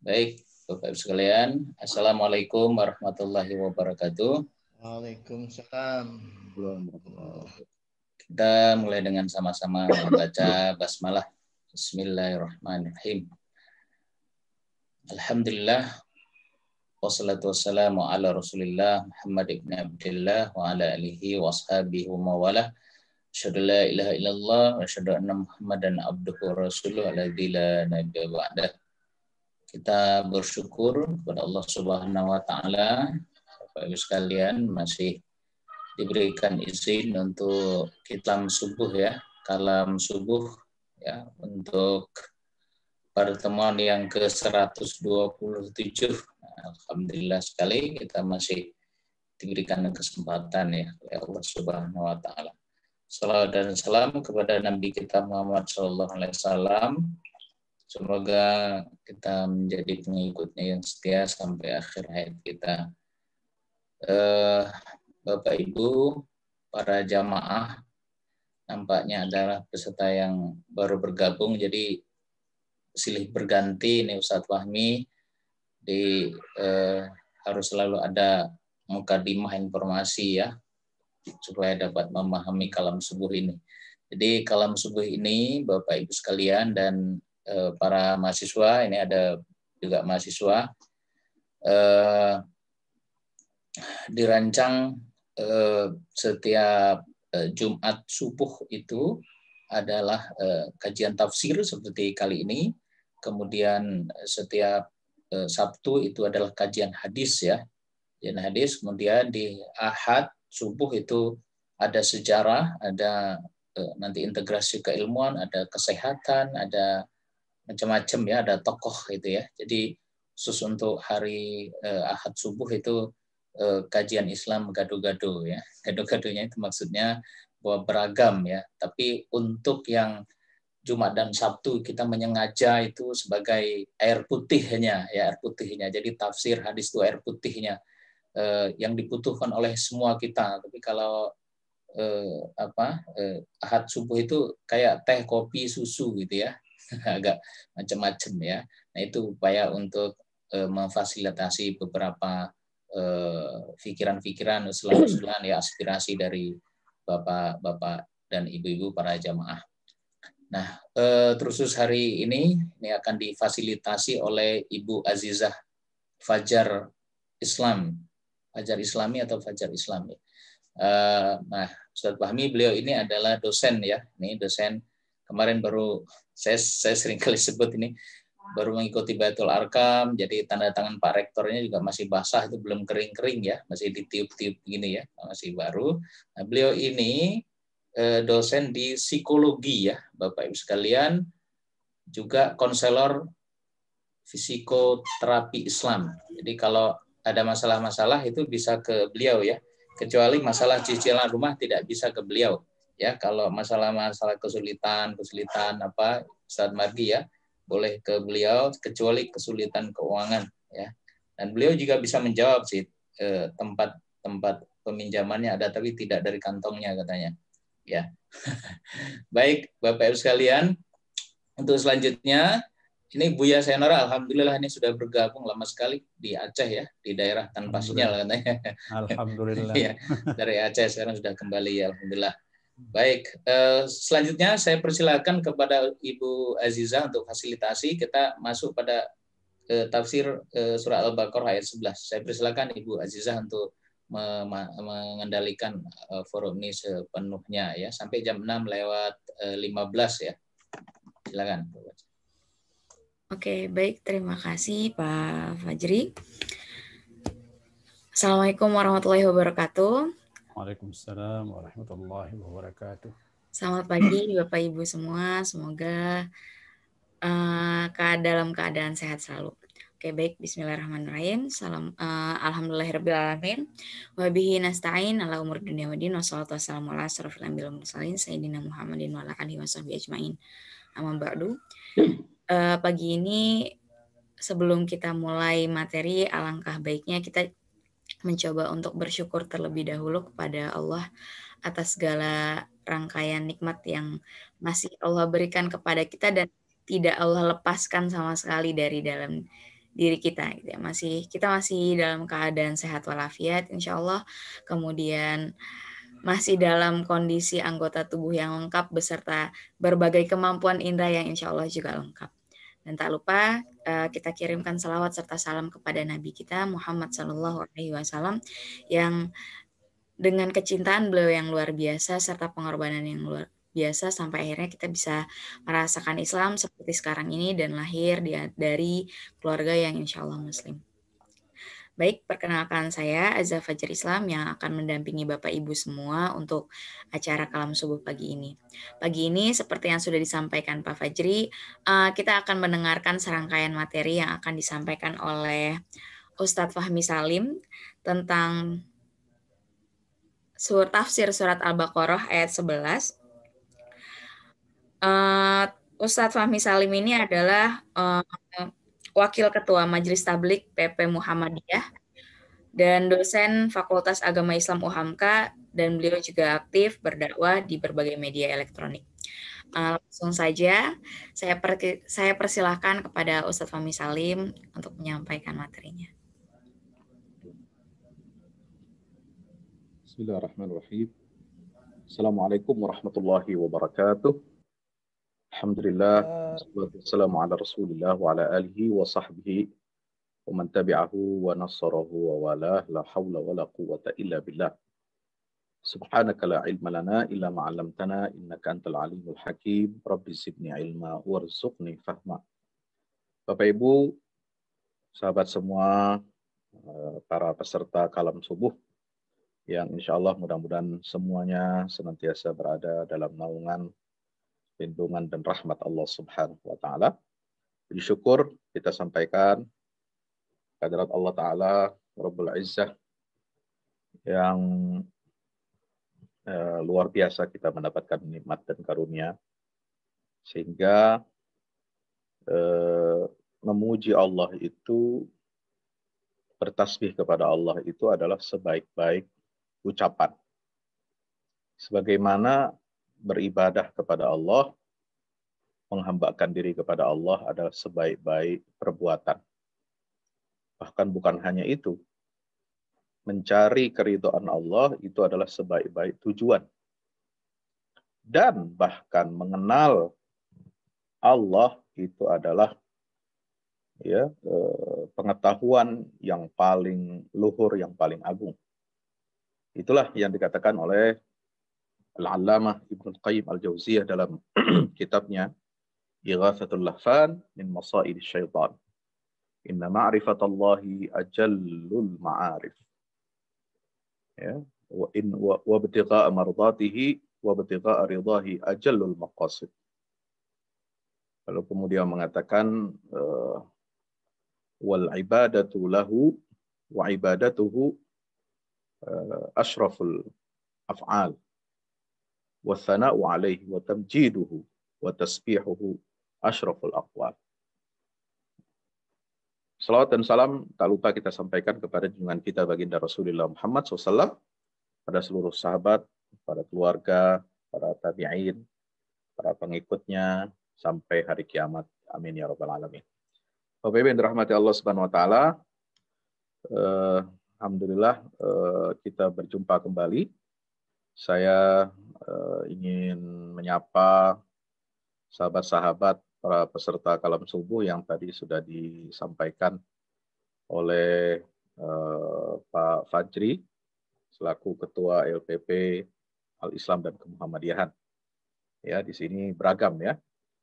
Baik, Bapak Ibu sekalian, Assalamualaikum warahmatullahi wabarakatuh. Waalaikumsalam. Kita mulai dengan sama-sama membaca basmalah. Bismillahirrahmanirrahim. Alhamdulillah, wassalatu wassalamu ala rasulillah Muhammad ibn Abdillah wa ala alihi wa ashabihi wa mawalah. Asyhadu la ilaha illallah wa asyhadu anna Muhammadan abduhu wa rasuluhu alladzi la nabiyya ba'dah. Kita bersyukur kepada Allah Subhanahu wa taala, Bapak Ibu sekalian, masih diberikan izin untuk kalam subuh kalam subuh untuk pertemuan yang ke-127. Alhamdulillah sekali kita masih diberikan kesempatan oleh Allah Subhanahu wa taala. Salawat dan salam kepada Nabi kita Muhammad sallallahu alaihi wasallam. Semoga kita menjadi pengikutnya yang setia sampai akhir hayat kita. Bapak Ibu, para jamaah nampaknya adalah peserta yang baru bergabung, jadi silih berganti. Ini Ustadz Fahmi harus selalu ada mukadimah informasi supaya dapat memahami kalam subuh ini. Jadi kalam subuh ini Bapak Ibu sekalian dan para mahasiswa, ini ada juga mahasiswa, dirancang setiap Jumat subuh itu adalah kajian tafsir seperti kali ini. Kemudian setiap Sabtu itu adalah kajian hadis kajian hadis. Kemudian di Ahad subuh itu ada sejarah, ada nanti integrasi keilmuan, ada kesehatan, ada macam-macam ada tokoh itu Jadi khusus untuk hari Ahad subuh itu kajian Islam gado-gado Gado-gadonya itu maksudnya bahwa beragam Tapi untuk yang Jumat dan Sabtu kita menyengaja itu sebagai air putihnya air putihnya. Jadi tafsir hadis itu air putihnya yang dibutuhkan oleh semua kita. Tapi kalau Ahad subuh itu kayak teh, kopi, susu gitu agak macam-macam Nah itu upaya untuk memfasilitasi beberapa pikiran-pikiran, usulan-usulan aspirasi dari bapak-bapak dan ibu-ibu para jamaah. Nah, terus hari ini akan difasilitasi oleh Ibu Azizah Fajar Islam, Fajar Islami atau Fajar Islami. Nah, Ustadz Fahmi, beliau ini adalah dosen ini dosen. Kemarin baru saya sering kali sebut ini baru mengikuti Baitul Arkam, jadi tanda tangan Pak Rektornya juga masih basah, itu belum kering-kering masih ditiup-tiup begini masih baru. Nah, beliau ini dosen di psikologi Bapak Ibu sekalian, juga konselor psikoterapi Islam. Jadi kalau ada masalah-masalah itu bisa ke beliau kecuali masalah cicilan rumah tidak bisa ke beliau kalau masalah-masalah kesulitan Ustadz Mardi boleh ke beliau, kecuali kesulitan keuangan Dan beliau juga bisa menjawab tempat peminjamannya ada tapi tidak dari kantongnya katanya. Baik, Bapak Ibu sekalian, untuk selanjutnya ini Buya Senora, alhamdulillah ini sudah bergabung lama sekali di Aceh di daerah tanpa sinyal katanya. Alhamdulillah. Dari Aceh sekarang sudah kembali alhamdulillah. Baik, selanjutnya saya persilakan kepada Ibu Azizah untuk fasilitasi. Kita masuk pada tafsir surah Al-Baqarah ayat 11. Saya persilakan Ibu Azizah untuk mengendalikan forum ini sepenuhnya sampai jam 6:15 Silakan. Oke, baik, terima kasih Pak Fajri. Assalamualaikum warahmatullahi wabarakatuh. Waalaikumsalam warahmatullahi wabarakatuh. Selamat pagi Bapak Ibu semua, semoga dalam keadaan sehat selalu. Oke, baik, bismillahirrahmanirrahim. Alhamdulillahirrabbilalamin. Wabihi nasta'in ala umur dunia waddin. Wassalatu wassalamu ala asrofil anbiya'i wal mursalin sayyidina Muhammadin wa ala alihi washabbihi ajmain. Amma ba'du. Pagi ini sebelum kita mulai materi, alangkah baiknya kita mencoba untuk bersyukur terlebih dahulu kepada Allah atas segala rangkaian nikmat yang masih Allah berikan kepada kita dan tidak Allah lepaskan sama sekali dari dalam diri kita gitu ya. Kita masih dalam keadaan sehat walafiat insya Allah, kemudian masih dalam kondisi anggota tubuh yang lengkap beserta berbagai kemampuan indera yang insya Allah juga lengkap. Dan tak lupa kita kirimkan salawat serta salam kepada Nabi kita Muhammad SAW yang dengan kecintaan beliau yang luar biasa serta pengorbanan yang luar biasa sampai akhirnya kita bisa merasakan Islam seperti sekarang ini dan lahir dari keluarga yang insya Allah Muslim. Baik, perkenalkan saya Azza Fajar Islam yang akan mendampingi Bapak Ibu semua untuk acara Kalam Subuh pagi ini. Pagi ini seperti yang sudah disampaikan Pak Fajri, kita akan mendengarkan serangkaian materi yang akan disampaikan oleh Ustadz Fahmi Salim tentang tafsir surat Al-Baqarah ayat 11. Ustadz Fahmi Salim ini adalah Wakil Ketua Majelis Tabligh PP Muhammadiyah dan dosen Fakultas Agama Islam UHAMKA, dan beliau juga aktif berdakwah di berbagai media elektronik. Langsung saja saya persilahkan kepada Ustadz Fahmi Salim untuk menyampaikan materinya. Bismillahirrahmanirrahim. Assalamualaikum warahmatullahi wabarakatuh. Alhamdulillah, wassalamu ala rasulillah wa ala alihi wa sahbihi wa man tabi'ahu wa nasarahu wa walah, la hawla wa la quwwata illa billah. Subhanaka la ilma lana illa ma 'allamtana innaka antal alimul hakim. Rabbi zidni ilma warzuqni fahma. Bapak Ibu, sahabat semua, para peserta Kalam Subuh yang insya Allah mudah-mudahan semuanya senantiasa berada dalam naungan, lindungan dan rahmat Allah Subhanahu wa Ta'ala. Puji syukur kita sampaikan kehadirat Allah Ta'ala Rabbul Izzah yang luar biasa kita mendapatkan nikmat dan karunia, sehingga memuji Allah itu, bertasbih kepada Allah itu adalah sebaik-baik ucapan. Sebagaimana beribadah kepada Allah, menghambakan diri kepada Allah adalah sebaik-baik perbuatan. Bahkan bukan hanya itu, mencari keridhaan Allah itu adalah sebaik-baik tujuan. Dan bahkan mengenal Allah itu adalah pengetahuan yang paling luhur, yang paling agung. Itulah yang dikatakan oleh Al-Allamah Ibnu Qayyim Al-Jauziyah dalam kitabnya Ighatsatul Lahfan min Masaid Syaitan. Inna ma'rifatallahi ajallul ma'arif. Ya, wa ibtigha'a mardatihi wa ibtigha'a ridahi ajallul maqasid. Lalu kemudian mengatakan wal ibadatu lahu wa ibadatuhu asyraful af'al. Wathana'u alaihi wa tamjiduhu wa tasbihuhu asyraful aqwal. Salawat dan salam tak lupa kita sampaikan kepada junjungan kita baginda Rasulullah Muhammad SAW, pada seluruh sahabat, para keluarga, para tabi'in, para pengikutnya sampai hari kiamat. Amin ya rabbal alamin. Bapak Ibu yang dirahmati Allah Subhanahu wa Ta'ala, alhamdulillah kita berjumpa kembali. Saya ingin menyapa sahabat-sahabat para peserta Kalam Subuh yang tadi sudah disampaikan oleh Pak Fajri selaku Ketua LPP Al-Islam dan Kemuhammadiyahan. Ya, di sini beragam ya.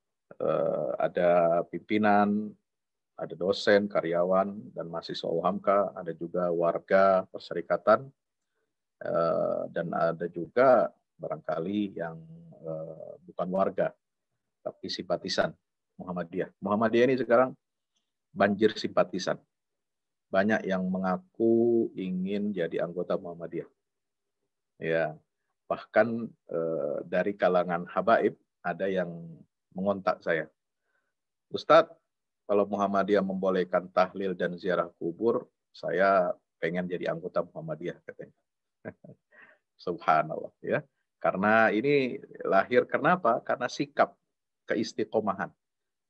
Ada pimpinan, ada dosen, karyawan, dan mahasiswa UHAMKA, ada juga warga perserikatan, dan ada juga barangkali yang bukan warga, tapi simpatisan Muhammadiyah. Muhammadiyah ini sekarang banjir simpatisan. Banyak yang mengaku ingin jadi anggota Muhammadiyah. Ya, bahkan dari kalangan habaib ada yang mengontak saya. Ustadz, kalau Muhammadiyah membolehkan tahlil dan ziarah kubur, saya pengen jadi anggota Muhammadiyah katanya. Subhanallah ya. Karena ini lahir kenapa? Karena sikap keistiqomahan.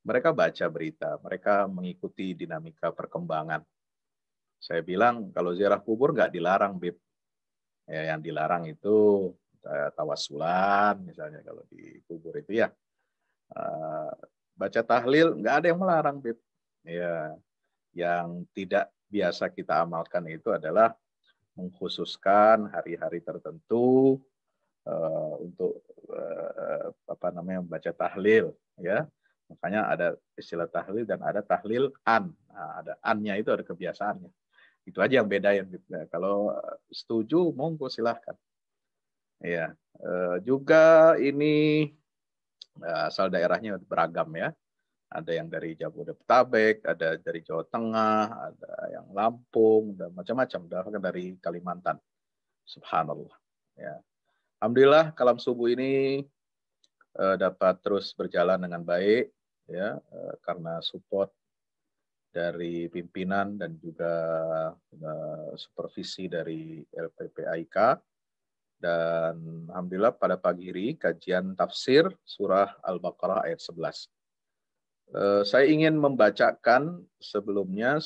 mereka baca berita, mereka mengikuti dinamika perkembangan. Saya bilang kalau ziarah kubur nggak dilarang, Bib. Ya, yang dilarang itu tawasulan, misalnya kalau di kubur itu ya. Baca tahlil nggak ada yang melarang, Bib. Ya, yang tidak biasa kita amalkan itu adalah mengkhususkan hari-hari tertentu untuk membaca tahlil, ya. Makanya ada istilah tahlil dan ada tahlil an. Nah, ada annya itu ada kebiasaannya. Itu aja yang beda yang kalau setuju monggo silahkan. Ya, juga ini asal daerahnya beragam ya. Ada yang dari Jabodetabek, ada dari Jawa Tengah, ada yang Lampung, dan macam-macam. Bahkan dari Kalimantan. Subhanallah. Ya. Alhamdulillah kalam subuh ini dapat terus berjalan dengan baik, ya, karena support dari pimpinan dan juga supervisi dari LPPAIK. Dan alhamdulillah pada pagi ini kajian tafsir surah Al-Baqarah ayat 11. Saya ingin membacakan sebelumnya,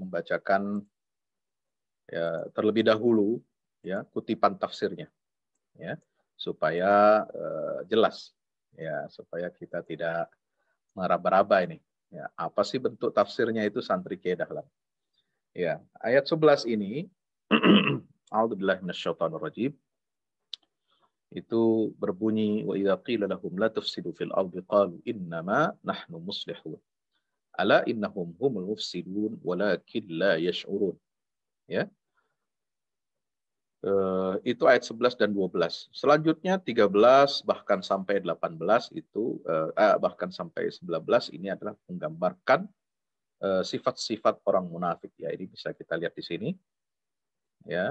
ya, terlebih dahulu ya kutipan tafsirnya, ya, supaya jelas, ya, supaya kita tidak meraba-raba ini. Ya, apa sih bentuk tafsirnya itu santri kedahlan. Ya, ayat 11 ini A'udzubillahi minasyaitonirrajim. Itu berbunyi wa idza qila lahum la tufsidu fil ardi qalu innama nahnu muslihun. Ala innahum humul mufsidun walakin la yash'urun. Ya. Itu ayat 11 dan 12. Selanjutnya 13 bahkan sampai 18 itu bahkan sampai 19 ini adalah menggambarkan sifat-sifat orang munafik. Ya, ini bisa kita lihat di sini. Ya.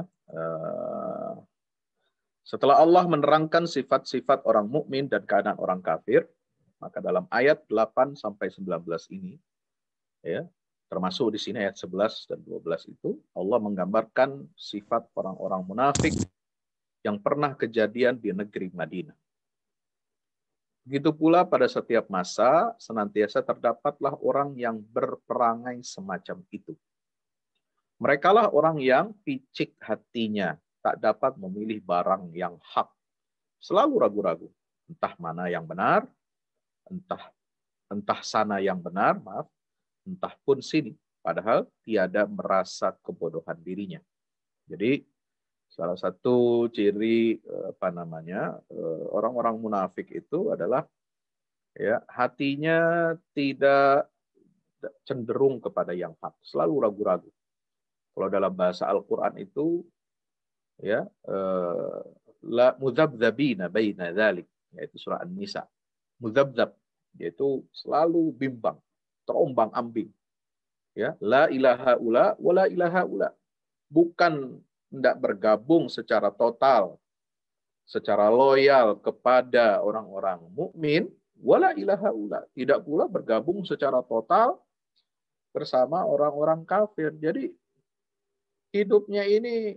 Setelah Allah menerangkan sifat-sifat orang mukmin dan keadaan orang kafir, maka dalam ayat 8 sampai 19 ini, ya, termasuk di sini ayat 11 dan 12 itu, Allah menggambarkan sifat orang-orang munafik yang pernah kejadian di negeri Madinah. Begitu pula pada setiap masa, senantiasa terdapatlah orang yang berperangai semacam itu. Merekalah orang yang picik hatinya, tak dapat memilih barang yang hak. Selalu ragu-ragu, entah mana yang benar, entah sana yang benar, maaf, entah pun sini, padahal tiada merasa kebodohan dirinya. Jadi salah satu ciri orang-orang munafik itu adalah ya hatinya tidak cenderung kepada yang hak, selalu ragu-ragu. Kalau dalam bahasa Al-Qur'an itu ya la mudzabdzabina baina dzalik, yaitu surah An-Nisa. Mudzabdzab yaitu selalu bimbang, terombang-ambing. Ya, la ilaha ula wa la ilaha ula. Bukan hendak bergabung secara total, secara loyal kepada orang-orang mukmin, wala ilaha ula. Tidak pula bergabung secara total bersama orang-orang kafir. Jadi hidupnya ini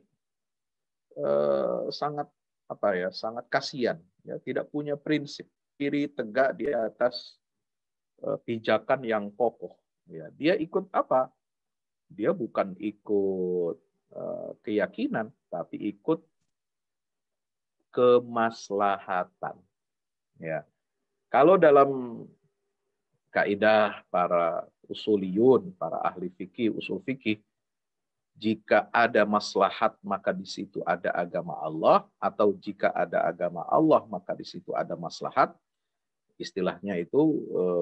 sangat sangat kasihan, ya, tidak punya prinsip, diri tegak di atas pijakan yang kokoh. Ya, dia ikut apa? Dia bukan ikut keyakinan, tapi ikut kemaslahatan. Ya, kalau dalam kaidah para usuliyun, para ahli fikih, usul fikih, jika ada maslahat maka di situ ada agama Allah, atau jika ada agama Allah maka di situ ada maslahat. Istilahnya itu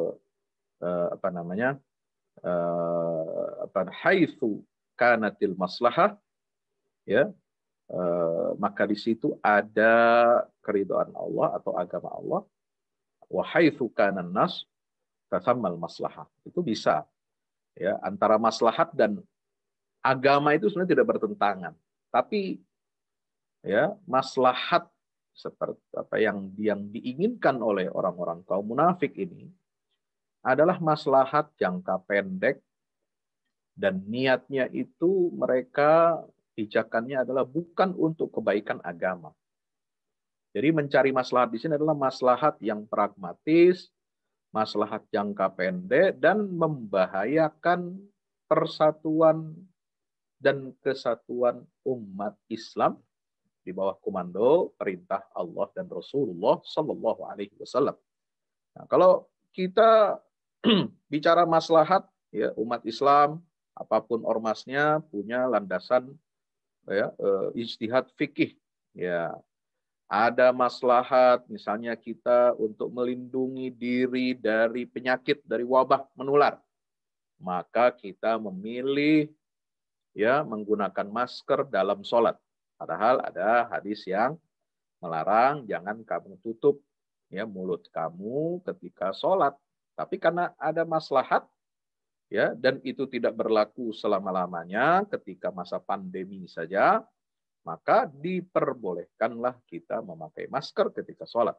haitsu kanatil maslahah, ya, maka di situ ada keridhaan Allah atau agama Allah. Wa haitsu kanan nas fathammal maslahah. Itu bisa, ya, antara maslahat dan agama itu sebenarnya tidak bertentangan, tapi ya maslahat seperti apa yang diinginkan oleh orang-orang kaum munafik ini adalah maslahat jangka pendek, dan niatnya itu mereka pijakannya adalah bukan untuk kebaikan agama. Jadi mencari maslahat di sini adalah maslahat yang pragmatis, maslahat jangka pendek, dan membahayakan persatuan dan kesatuan umat Islam di bawah komando perintah Allah dan Rasulullah Sallallahu Alaihi Wasallam. Nah, kalau kita bicara maslahat, ya, umat Islam apapun ormasnya punya landasan, ya, ijtihad fikih. Ya, ada maslahat misalnya kita untuk melindungi diri dari penyakit, dari wabah menular, maka kita memilih, ya, menggunakan masker dalam sholat. Padahal ada hadis yang melarang jangan kamu tutup, ya, mulut kamu ketika sholat. Tapi karena ada maslahat, ya, dan itu tidak berlaku selama-lamanya, ketika masa pandemi saja, maka diperbolehkanlah kita memakai masker ketika sholat.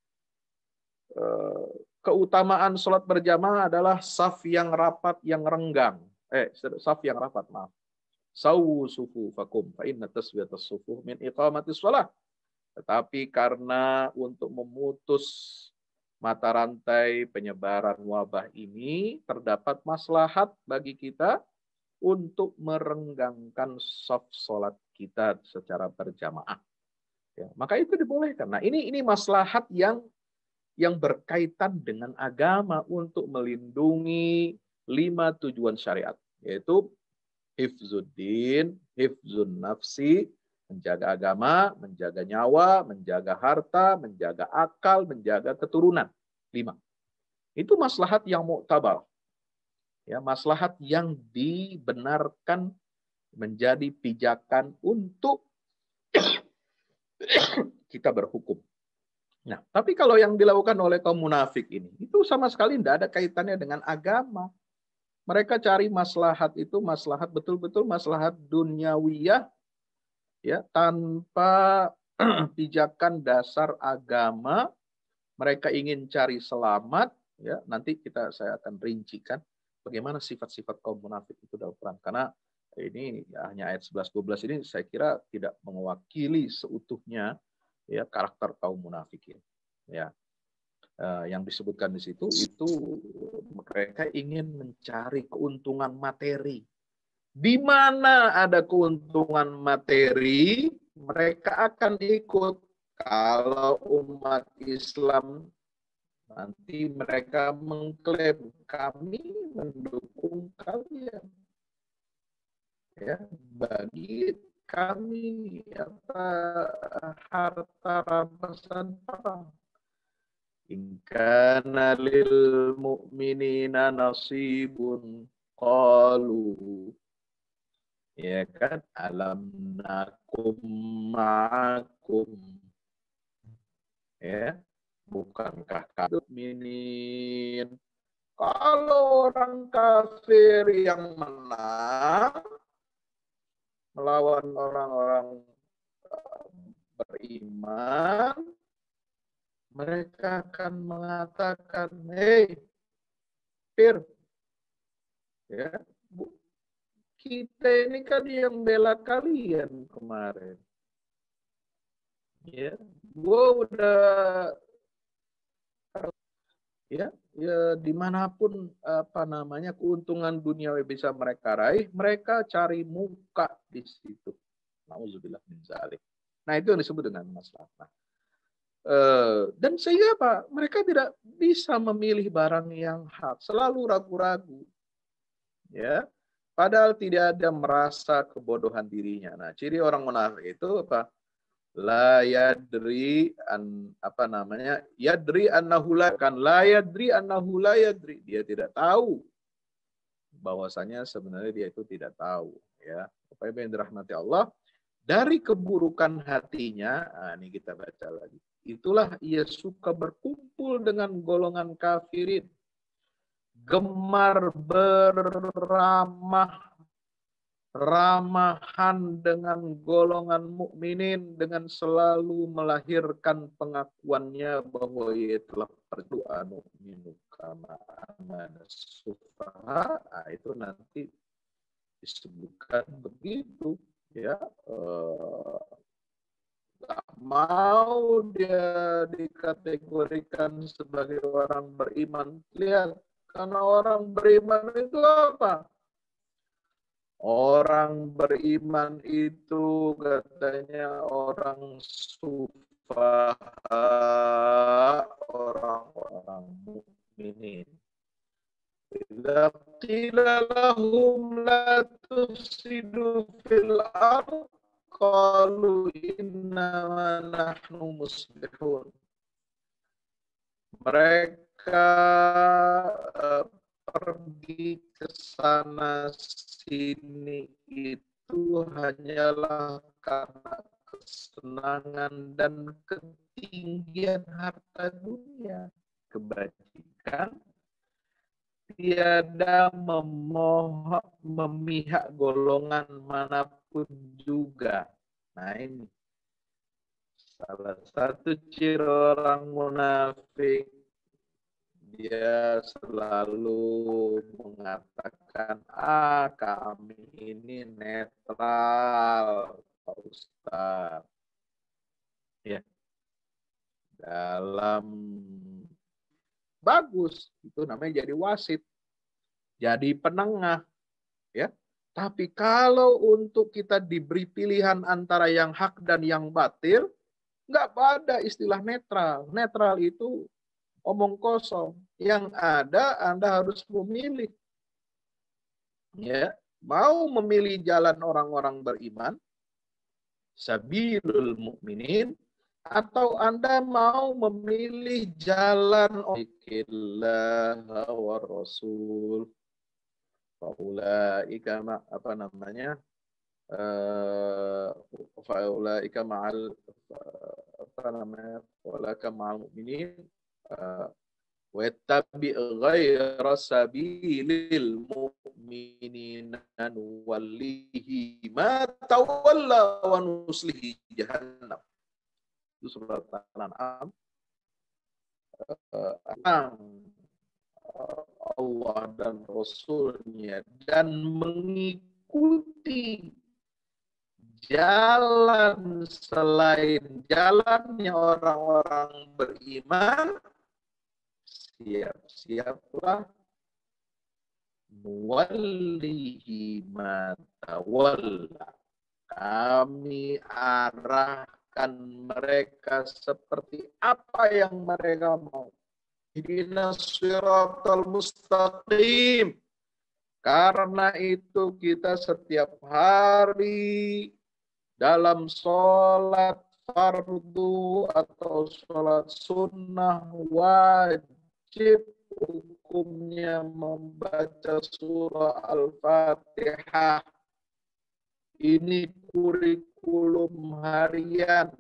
Keutamaan sholat berjamaah adalah saf yang rapat, yang renggang. Saf yang rapat, maaf. Sawu sufufakum fa inna taswiyatas sufuh min iqamatis shalah. Tetapi karena untuk memutus mata rantai penyebaran wabah ini, terdapat maslahat bagi kita untuk merenggangkan saf sholat kita secara berjamaah. Ya, maka itu dibolehkan. Nah, ini maslahat yang berkaitan dengan agama untuk melindungi 5 tujuan syariat, yaitu hifzuddin, hifzun nafsi, menjaga agama, menjaga nyawa, menjaga harta, menjaga akal, menjaga keturunan. 5. Itu maslahat yang mu'tabar. Ya, maslahat yang dibenarkan menjadi pijakan untuk kita berhukum. Nah, tapi kalau yang dilakukan oleh kaum munafik ini, itu sama sekali tidak ada kaitannya dengan agama. Mereka cari maslahat itu, maslahat betul-betul maslahat duniawiyah, ya, tanpa pijakan dasar agama. Mereka ingin cari selamat, ya. Nanti saya akan rincikan bagaimana sifat-sifat kaum munafik itu dalam Quran. Karena ini ya, hanya ayat 11-12 ini saya kira tidak mewakili seutuhnya, ya, karakter kaum munafikin. Ya, yang disebutkan di situ itu mereka ingin mencari keuntungan materi. Di mana ada keuntungan materi, mereka akan ikut. Kalau umat Islam nanti mereka mengklaim kami mendukung kalian, ya, bagi kami harta rampasan perang. In kana lil mu'minina nasibun qalu, ya kan, alam nakum ma'akum, ya, bukankah kafir minin. Kalau orang kafir yang menang melawan orang-orang beriman, mereka akan mengatakan, hei, Fir, ya, kita ini kan yang bela kalian kemarin. Ya, gue udah, ya, dimanapun keuntungan duniawi bisa mereka raih, mereka cari muka di situ. Nauzubillah min dzalik. Nah, itu yang disebut dengan maslahat. Dan sehingga apa? Mereka tidak bisa memilih barang yang hak, selalu ragu-ragu. Ya, padahal tidak ada merasa kebodohan dirinya. Nah, ciri orang munafik itu apa? La yadri yadri annahu la kan la yadri annahu la yadri. Dia tidak tahu bahwasanya sebenarnya dia itu tidak tahu, ya. Bapak Ibu yang dirahmati Allah, dari keburukan hatinya, ini kita baca lagi. Itulah ia suka berkumpul dengan golongan kafirin, gemar ramahan dengan golongan mukminin, dengan selalu melahirkan pengakuannya bahwa ia telah berdoa mukminu kama amana sufaha. Itu nanti disebutkan begitu, ya, Nggak mau dia dikategorikan sebagai orang beriman. Lihat, karena orang beriman itu apa? Orang beriman itu katanya orang sufaha, orang-orang mukminin. Idza qila lahum la tufsidu fil ardh qalu innama nahnu muslihun. Mereka pergi ke sana sini itu hanyalah karena kesenangan dan ketinggian harta dunia. Kebajikan tiada memihak golongan manapun juga. Nah ini salah satu ciri orang munafik. Dia selalu mengatakan, kami ini netral, Pak Ustaz. Ya, dalam bagus itu namanya jadi wasit, jadi penengah, ya. Tapi kalau untuk kita diberi pilihan antara yang hak dan yang batil, nggak ada istilah netral. Netral itu omong kosong. Yang ada Anda harus memilih. Ya, mau memilih jalan orang-orang beriman, sabilul mukminin, atau Anda mau memilih jalan Allah wa Rasul. Faulaika apa namanya? Faulaika ma'al apa namanya? Faulaika ma'al mukminin wattabi' ghaira sabilil mu'minina nuwallihi ma tawalla wa nuslihi jahannam. Itu surat Al-An'am. Allah dan Rasulnya dan mengikuti jalan selain jalannya orang-orang beriman, siap-siaplah nuwallihi ma tawalla. Kami arahkan mereka seperti apa yang mereka mau. Ihdinas siratal mustaqim. Karena itu kita setiap hari dalam sholat fardu atau sholat sunnah wajib hukumnya membaca surah Al-Fatihah. Ini kurikulum harian.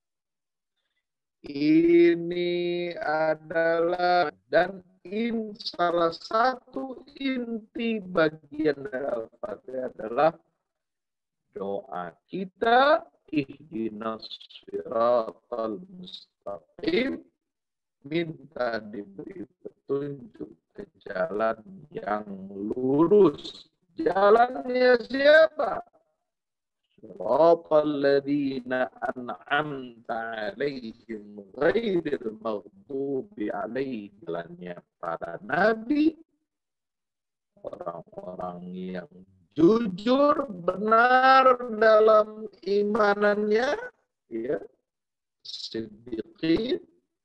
Ini adalah dan salah satu inti bagian dari Al-Fatihah adalah doa kita, ihdinas siratal mustaqim, minta diberi petunjuk ke jalan yang lurus. Jalannya siapa? Siratal ladzina an'amta 'alaihim ghairil maghdubi 'alaihim. Jalannya para nabi, orang-orang yang jujur, benar dalam imanannya, ya, siddiqin,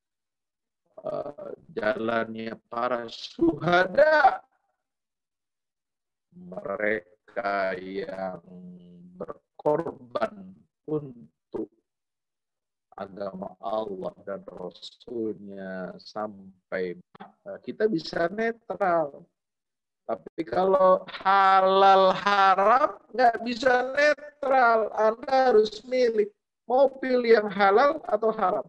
jalannya para syuhada, mereka yang berkorban untuk agama Allah dan Rasulnya sampai kita bisa netral. Tapi kalau halal haram nggak bisa netral. Anda harus milih. Mau pilih yang halal atau haram.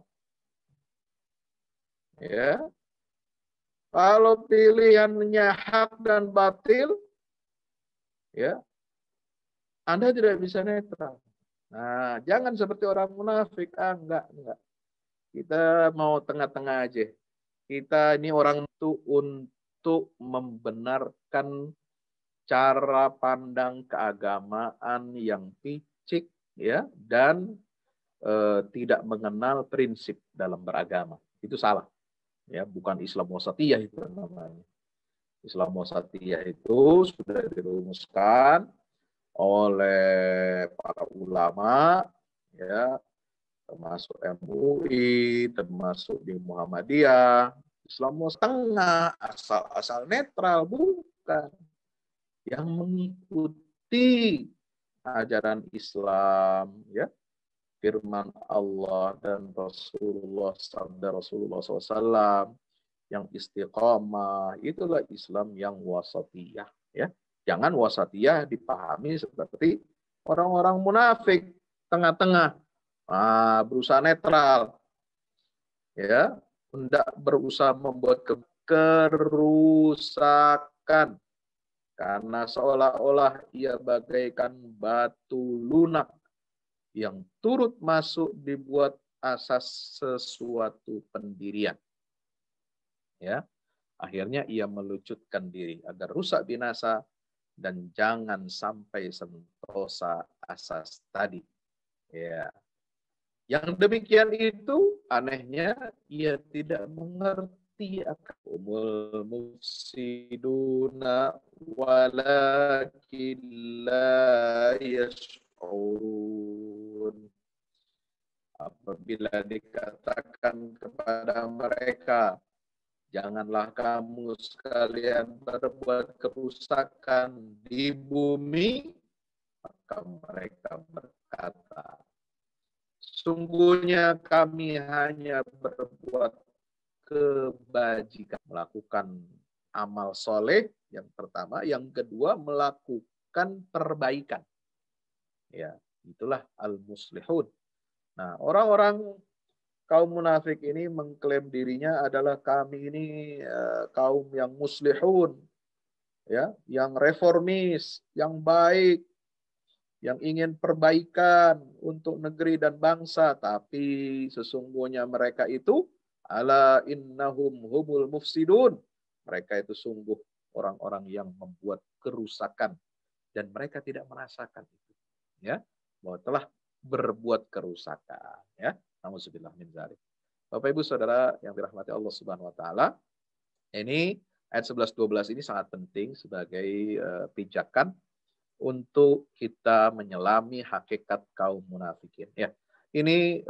Ya. Kalau pilihannya hak dan batil, ya, Anda tidak bisa netral. Nah, jangan seperti orang munafik. Enggak. Kita mau tengah-tengah aja. Kita ini orang itu untuk membenarkan cara pandang keagamaan yang picik, ya, dan tidak mengenal prinsip dalam beragama. Itu salah. Ya, bukan Islam wasatiyah itu namanya. Islam wasatiyah itu sudah dirumuskan oleh para ulama, ya, termasuk MUI, termasuk di Muhammadiyah. Islam setengah, asal-asal netral, bukan. Yang mengikuti ajaran Islam, ya, firman Allah dan Rasulullah, sabda Rasulullah SAW, yang istiqamah, itulah Islam yang wasatiyah. Ya. Jangan wasatiyah dipahami seperti orang-orang munafik, tengah-tengah, berusaha netral, ya, hendak berusaha membuat kerusakan, karena seolah-olah ia bagaikan batu lunak yang turut masuk dibuat asas sesuatu pendirian. Ya, akhirnya ia melucutkan diri agar rusak binasa dan jangan sampai sentosa asas tadi. Ya, yang demikian itu anehnya ia tidak mengerti akan umul mufsiduna walakin la yash'urun. Apabila dikatakan kepada mereka, janganlah kamu sekalian berbuat kerusakan di bumi, maka mereka berkata, sungguhnya kami hanya berbuat kebajikan, melakukan amal soleh yang pertama, yang kedua melakukan perbaikan. Ya, itulah al-muslihun. Nah, orang-orang kaum munafik ini mengklaim dirinya adalah kami ini kaum yang muslihun, ya, yang reformis, yang baik, yang ingin perbaikan untuk negeri dan bangsa, tapi sesungguhnya mereka itu ala innahum humul mufsidun. Mereka itu sungguh orang-orang yang membuat kerusakan dan mereka tidak merasakan itu, ya, bahwa telah berbuat kerusakan, ya. Nauzubillah min dzalik. Bapak Ibu Saudara yang dirahmati Allah Subhanahu wa taala, ini ayat 11 12 ini sangat penting sebagai pijakan untuk kita menyelami hakikat kaum munafikin, ya. Ini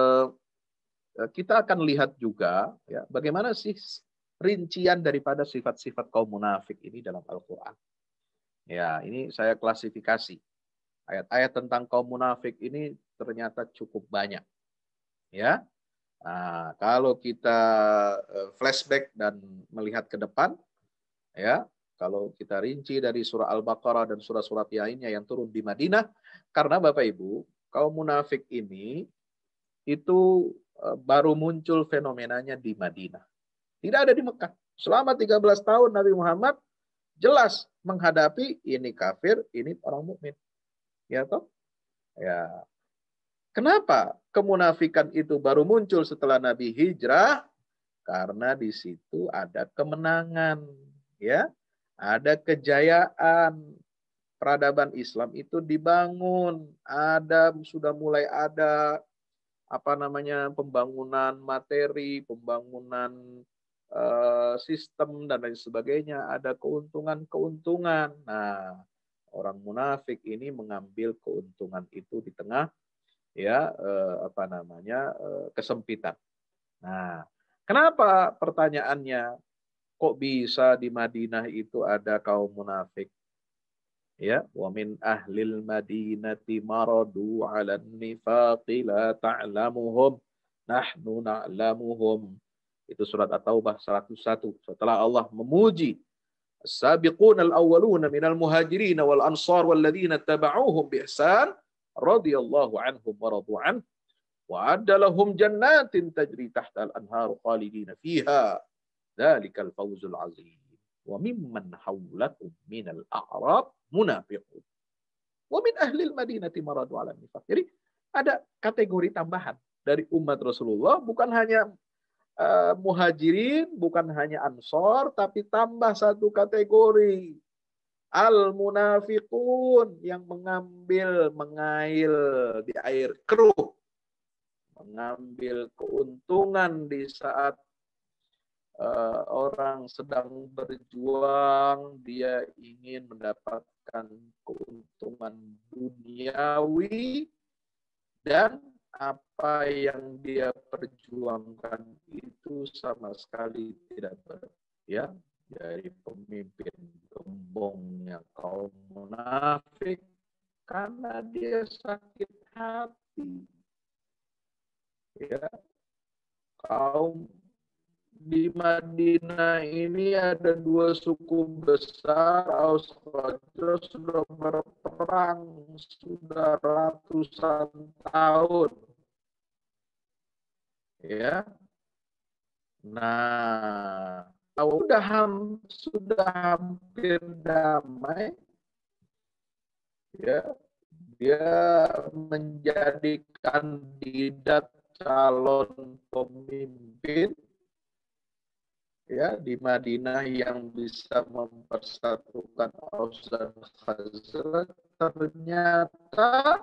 kita akan lihat juga, ya, bagaimana sih rincian daripada sifat-sifat kaum munafik ini dalam Al-Qur'an. Ya, ini saya klasifikasi. Ayat-ayat tentang kaum munafik ini ternyata cukup banyak. Ya, nah, kalau kita flashback dan melihat ke depan, ya, kalau kita rinci dari surah Al-Baqarah dan surah-surah lainnya yang turun di Madinah, karena Bapak Ibu, kaum munafik ini itu baru muncul fenomenanya di Madinah. Tidak ada di Mekah. Selama 13 tahun Nabi Muhammad jelas menghadapi ini kafir, ini orang mukmin. Ya toh? Ya. Kenapa kemunafikan itu baru muncul setelah Nabi hijrah? Karena di situ ada kemenangan, ya. Ada kejayaan. Peradaban Islam itu dibangun, sudah mulai ada pembangunan materi, pembangunan sistem dan lain sebagainya, ada keuntungan-keuntungan. Nah, orang munafik ini mengambil keuntungan itu di tengah, ya, kesempitan. Nah, kenapa pertanyaannya kok bisa di Madinah itu ada kaum munafik? Ya, wa min ahlil madinati maradu 'alan nifaqi la ta'lamuhum nahnu na'lamuhum. Itu surat At-Taubah 101. Setelah Allah memuji as-sabiqun al-awwaluna minal muhajirin wal ansar wal ladzina tabauhum bi ihsan radhiyallahu anhum wa radu an wa adda lahum jannatin tajri tahta al-anhar khalidina fiha dzalikal fawzul 'azim. Wa mimman hawlakum minal a'rab munafiqun. Wa min ahlil madinati maradu 'alan nifaq. Jadi ada kategori tambahan dari umat Rasulullah, bukan hanya muhajirin, bukan hanya ansor, tapi tambah satu kategori. Al-munafiqun, yang mengail di air keruh. mengambil keuntungan di saat orang sedang berjuang, dia ingin mendapatkan keuntungan duniawi, dan apa yang dia perjuangkan itu sama sekali tidak ya dari pemimpin gembongnya kaum munafik, karena dia sakit hati. Ya, kaum di Madinah ini ada dua suku besar, Aus Khazraj, sudah berperang sudah ratusan tahun. Ya. Nah, sudah hampir damai. Ya, dia menjadi kandidat calon pemimpin ya di Madinah yang bisa mempersatukan Aus dan Khazraj. Ternyata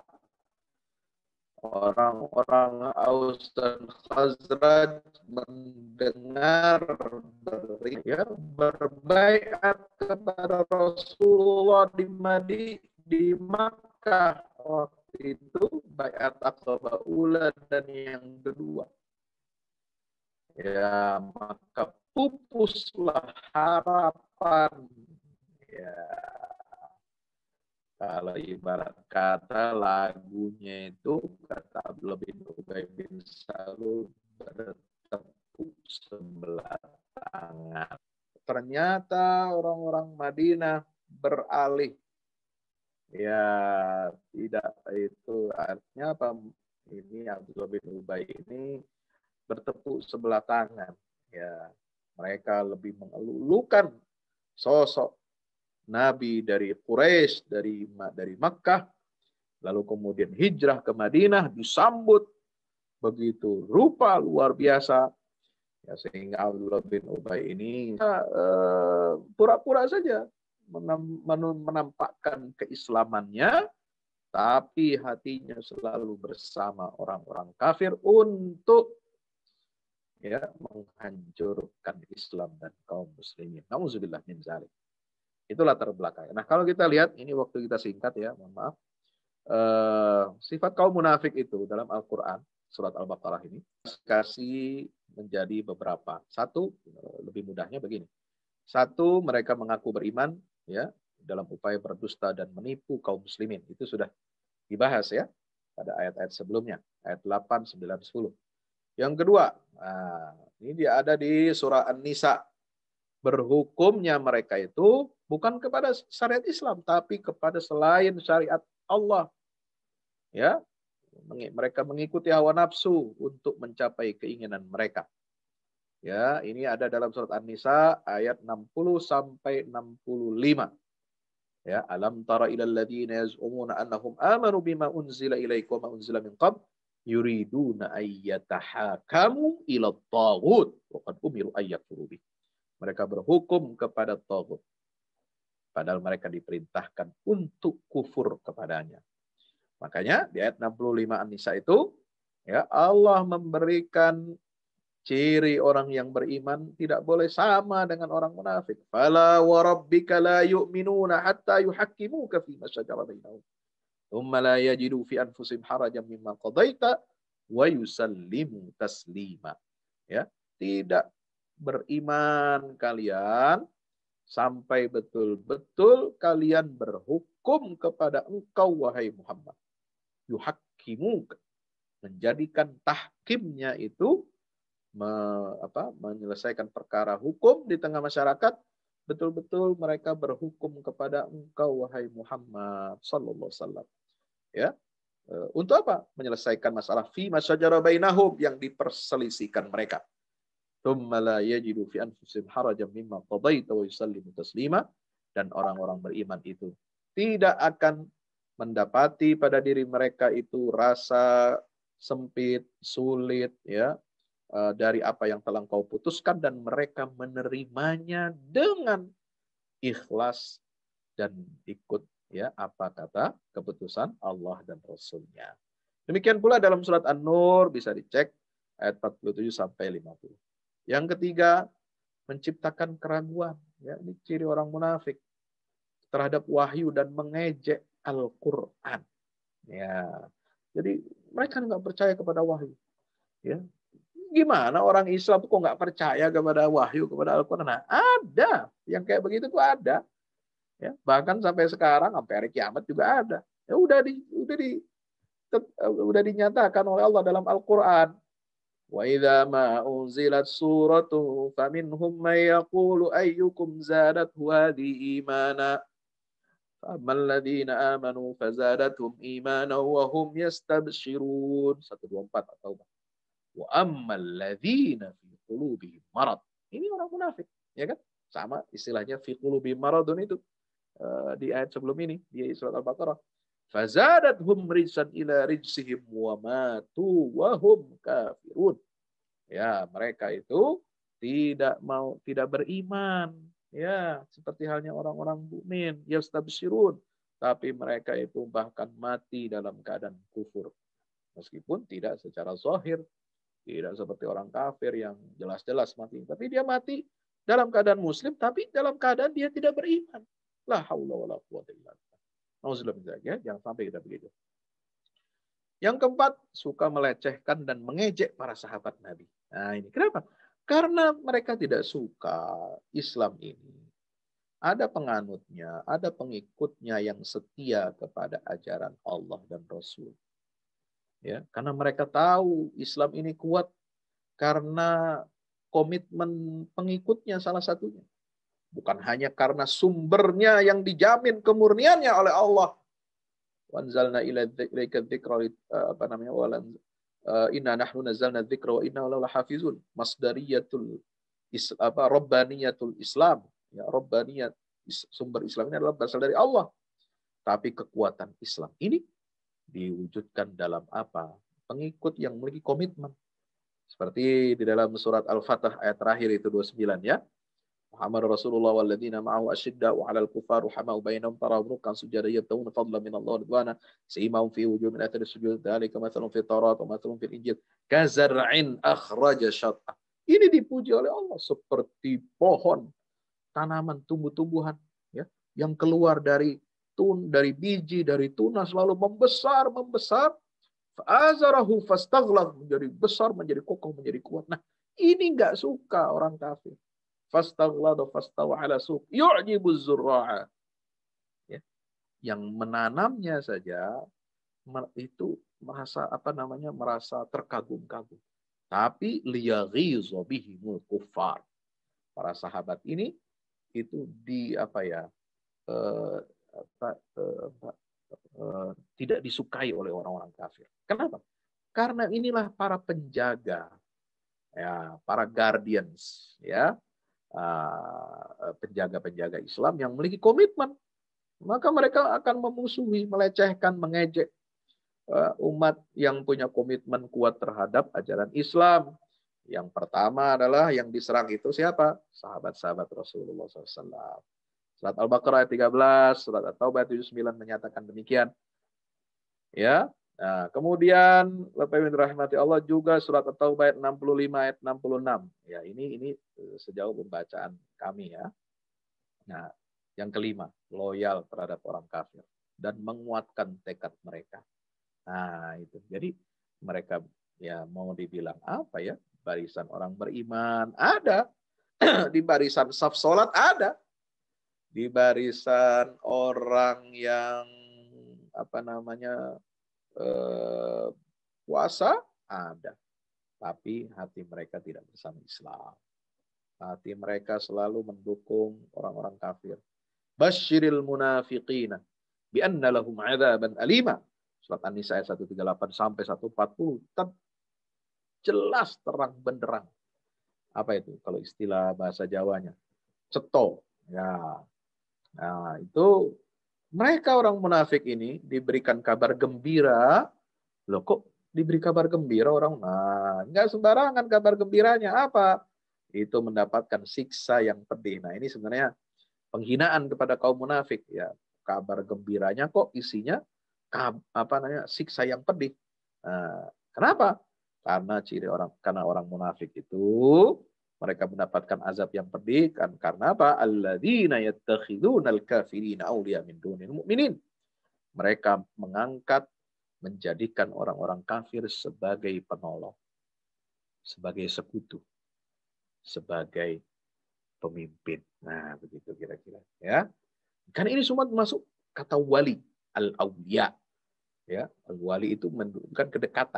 orang-orang Aus dan Khazraj mendengar berita berbaiat kepada Rasulullah di Makkah waktu itu, baiat Aqabah Ula dan yang kedua. Ya, maka pupuslah harapan. Ya, kalau ibarat kata lagunya itu, kata Abdullah bin Ubay bin Salul, bertepuk sebelah tangan. Ternyata orang-orang Madinah beralih. Ya, tidak, itu artinya apa? Ini Abdullah bin Ubay ini bertepuk sebelah tangan. Ya, mereka lebih mengelulukan sosok Nabi dari Quraisy, dari Makkah, lalu kemudian hijrah ke Madinah, disambut begitu rupa luar biasa. Ya, sehingga Abdullah bin Ubay ini pura-pura saja menampakkan keislamannya, tapi hatinya selalu bersama orang-orang kafir untuk ya menghancurkan Islam dan kaum muslimin. Nauzubillah min dzalik. Itulah latar belakang. Nah, kalau kita lihat, ini waktu kita singkat ya, mohon maaf. Sifat kaum munafik itu dalam Al-Quran, surat Al-Baqarah ini, kasih menjadi beberapa. Satu, lebih mudahnya begini. Satu, mereka mengaku beriman ya dalam upaya berdusta dan menipu kaum muslimin. Itu sudah dibahas ya pada ayat-ayat sebelumnya, ayat 8, 9, 10. Yang kedua, ini dia ada di surah An-Nisa. Berhukumnya mereka itu bukan kepada syariat Islam, tapi kepada selain syariat Allah. Ya, mereka mengikuti hawa nafsu untuk mencapai keinginan mereka. Ya, ini ada dalam surat An-Nisa ayat 60 sampai 65. Ya, alam tara ilal ladzina yaz'umuna annahum amanu bima unzila ilaika wa ma unzila min qabl yuriduna ayyatahakamu ila at-taghut wa qad umiru ayyakfuru bih. Mereka berhukum kepada taghut, padahal mereka diperintahkan untuk kufur kepadanya. Makanya di ayat 65 An-Nisa itu ya Allah memberikan ciri orang yang beriman tidak boleh sama dengan orang munafik. Fala wa rabbika la yu'minuna hatta yuhakkimuka fima shajara bainahum. Thumma la yajidu fi anfusihim harajan mimma qadaita wa yusallimu taslima. Ya, tidak beriman kalian sampai betul-betul kalian berhukum kepada engkau wahai Muhammad. Yuhakkimuka, menjadikan tahkimnya itu menyelesaikan perkara hukum di tengah masyarakat, betul-betul mereka berhukum kepada engkau wahai Muhammad sallallahu alaihi wasallam. Ya. Untuk apa? Menyelesaikan masalah fi masyajara bainahum yang diperselisihkan mereka. Tsumma la yajidu fi anfusihim harajan mimma qadaita wa yusallimu taslima, dan orang-orang beriman itu tidak akan mendapati pada diri mereka itu rasa sempit, sulit ya dari apa yang telah kau putuskan, dan mereka menerimanya dengan ikhlas dan ikut ya apa kata keputusan Allah dan Rasulnya. Demikian pula dalam surat An-Nur, bisa dicek ayat 47 sampai 50. Yang ketiga, menciptakan keraguan. Ya, ini ciri orang munafik terhadap wahyu dan mengejek Al-Quran. Ya, jadi mereka nggak percaya kepada wahyu. Ya, gimana orang Islam kok nggak percaya kepada wahyu, kepada Al-Quran? Nah, ada yang kayak begitu tuh ada. Ya, bahkan sampai sekarang, sampai hari kiamat juga ada. Ya udah dinyatakan oleh Allah dalam Al-Quran. Wa idza ma unzilat suratu faminhum may yaqulu ayyukum zadathu hadhihi imana. Ammal ladzina amanu fazadathum imana wa hum yastabshirun. 124 atau wa ammal ladzina fi qulubihim marad. Ini orang munafik, ya kan? Sama istilahnya fi qulubihim maradun itu di ayat sebelum ini di surat Al-Baqarah. Fazadathum rijsan ila rijsihim wa matu wa hum kafirun. Ya, mereka itu tidak beriman. Ya, seperti halnya orang-orang mukmin, yastabshirun, tapi mereka itu bahkan mati dalam keadaan kufur. Meskipun tidak secara zahir, tidak seperti orang kafir yang jelas-jelas mati, tapi dia mati dalam keadaan muslim, tapi dalam keadaan dia tidak beriman. La haula wala quwwata illa billah. Nauzubillah, ya, jangan sampai kita begitu. Yang keempat, suka melecehkan dan mengejek para sahabat Nabi. Nah, ini kenapa? Karena mereka tidak suka Islam ini. Ada penganutnya, ada pengikutnya yang setia kepada ajaran Allah dan Rasul. Ya, karena mereka tahu Islam ini kuat karena komitmen pengikutnya salah satunya. Bukan hanya karena sumbernya yang dijamin kemurniannya oleh Allah. Wanzalna ilaika dzikra inna nahnu nazzalna dzikra wa inna lahu lahafizun. Masdariyatul rabbaniyatul Islam. Ya, rabbaniyat, sumber Islam ini adalah berasal dari Allah. Tapi kekuatan Islam ini diwujudkan dalam apa? Pengikut yang memiliki komitmen. Seperti di dalam surat Al-Fatah ayat terakhir itu 29, ya. Muhammad Rasulullah walladzina ma'ahu asyidda'u 'alal kuffar ruhama'u bainahum tarahum ruk'an sujada yabtaguna fadlan min Allah wa ridwana simahum fi wujuhihim min athari sujud dzalika mathalun fit Taurat wa mathalun fil Injil kazar'in akhraja syat'ah. Ini dipuji oleh Allah seperti pohon, tanaman, tumbuh-tumbuhan, ya, yang keluar dari biji, dari tunas lalu membesar, fa'azarahu fastaghlaz, menjadi besar, menjadi kokoh, menjadi kuat. Nah, ini enggak suka orang kafir. Fastaghladu fastawa ala suq yu'jibu zurra'a. Ya. Yang menanamnya saja itu merasa merasa terkagum-kagum. Tapi liyaghizu bihimul kuffar. Para sahabat ini itu tidak disukai oleh orang-orang kafir. Kenapa? Karena inilah para penjaga, ya, para guardians, ya, penjaga-penjaga Islam yang memiliki komitmen. Maka mereka akan memusuhi, melecehkan, mengejek umat yang punya komitmen kuat terhadap ajaran Islam. Yang pertama adalah yang diserang itu siapa? Sahabat-sahabat Rasulullah SAW. Surat Al-Baqarah ayat 13, surat At-Taubah ayat 79 menyatakan demikian. Ya. Nah, kemudian Bapak Ibu rahmati Allah juga surat At-Taubah ayat 65 ayat 66. Ya, ini sejauh pembacaan kami, ya. Nah, yang kelima, loyal terhadap orang kafir dan menguatkan tekad mereka. Nah, itu. Jadi mereka, ya, mau dibilang apa, ya? Barisan orang beriman ada. Di barisan saf salat ada. Di barisan orang yang puasa ada. Tapi hati mereka tidak bersama Islam. Hati mereka selalu mendukung orang-orang kafir. Basyiril munafiqina bi anna lahum 'adzaban alima. Surat An-Nisa ayat 138 sampai 140. Jelas terang benderang. Apa itu kalau istilah bahasa Jawanya? Ceto. Ya. Nah, itu mereka orang munafik ini diberikan kabar gembira. Loh, kok diberi kabar gembira orang? Nah, enggak sembarangan kabar gembiranya. Apa? Itu mendapatkan siksa yang pedih. Nah, ini sebenarnya penghinaan kepada kaum munafik, ya. Kabar gembiranya kok isinya siksa yang pedih. Nah, kenapa? Karena orang munafik itu mereka mendapatkan azab yang pedih kan karena apa? Alladzina yattakhidunal kafirina awliya min dunil mu'minin. Mereka menjadikan orang-orang kafir sebagai penolong, sebagai sekutu, sebagai pemimpin. Nah, begitu kira-kira ya. Kan ini semua masuk kata wali, al-awliya. Ya, al-wali itu menunjukkan kedekatan.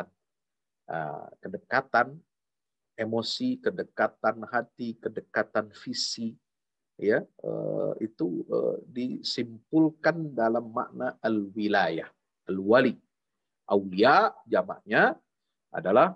Kedekatan emosi, kedekatan hati, kedekatan visi, ya itu disimpulkan dalam makna al-wilayah, al-wali. Aulia jamaknya adalah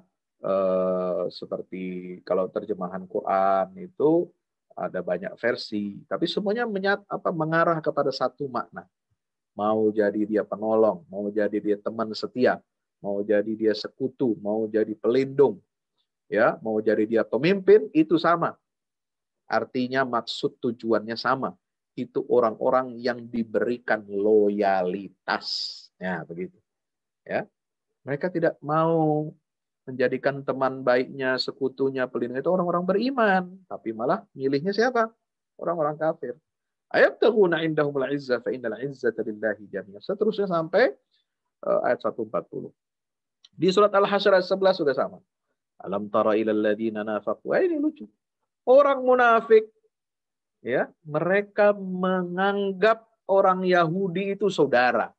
seperti kalau terjemahan Quran itu ada banyak versi, tapi semuanya mengarah kepada satu makna. Mau jadi dia penolong, mau jadi dia teman setia, mau jadi dia sekutu, mau jadi pelindung, ya, mau jadi dia pemimpin, itu sama. Artinya maksud tujuannya sama. Itu orang-orang yang diberikan loyalitas. Ya, begitu. Ya. Mereka tidak mau menjadikan teman baiknya, sekutunya, pelindung itu orang-orang beriman, tapi malah milihnya siapa? Orang-orang kafir. Ayabtaghuna indahumul izzah fa innal izzata lillahi jami'an. Seterusnya sampai ayat 140. Di surat Al-Hasyr ayat 11 sudah sama. Alam tara ilal ladzina nafaqu. Ini lucu. Orang munafik ya, mereka menganggap orang Yahudi itu saudara.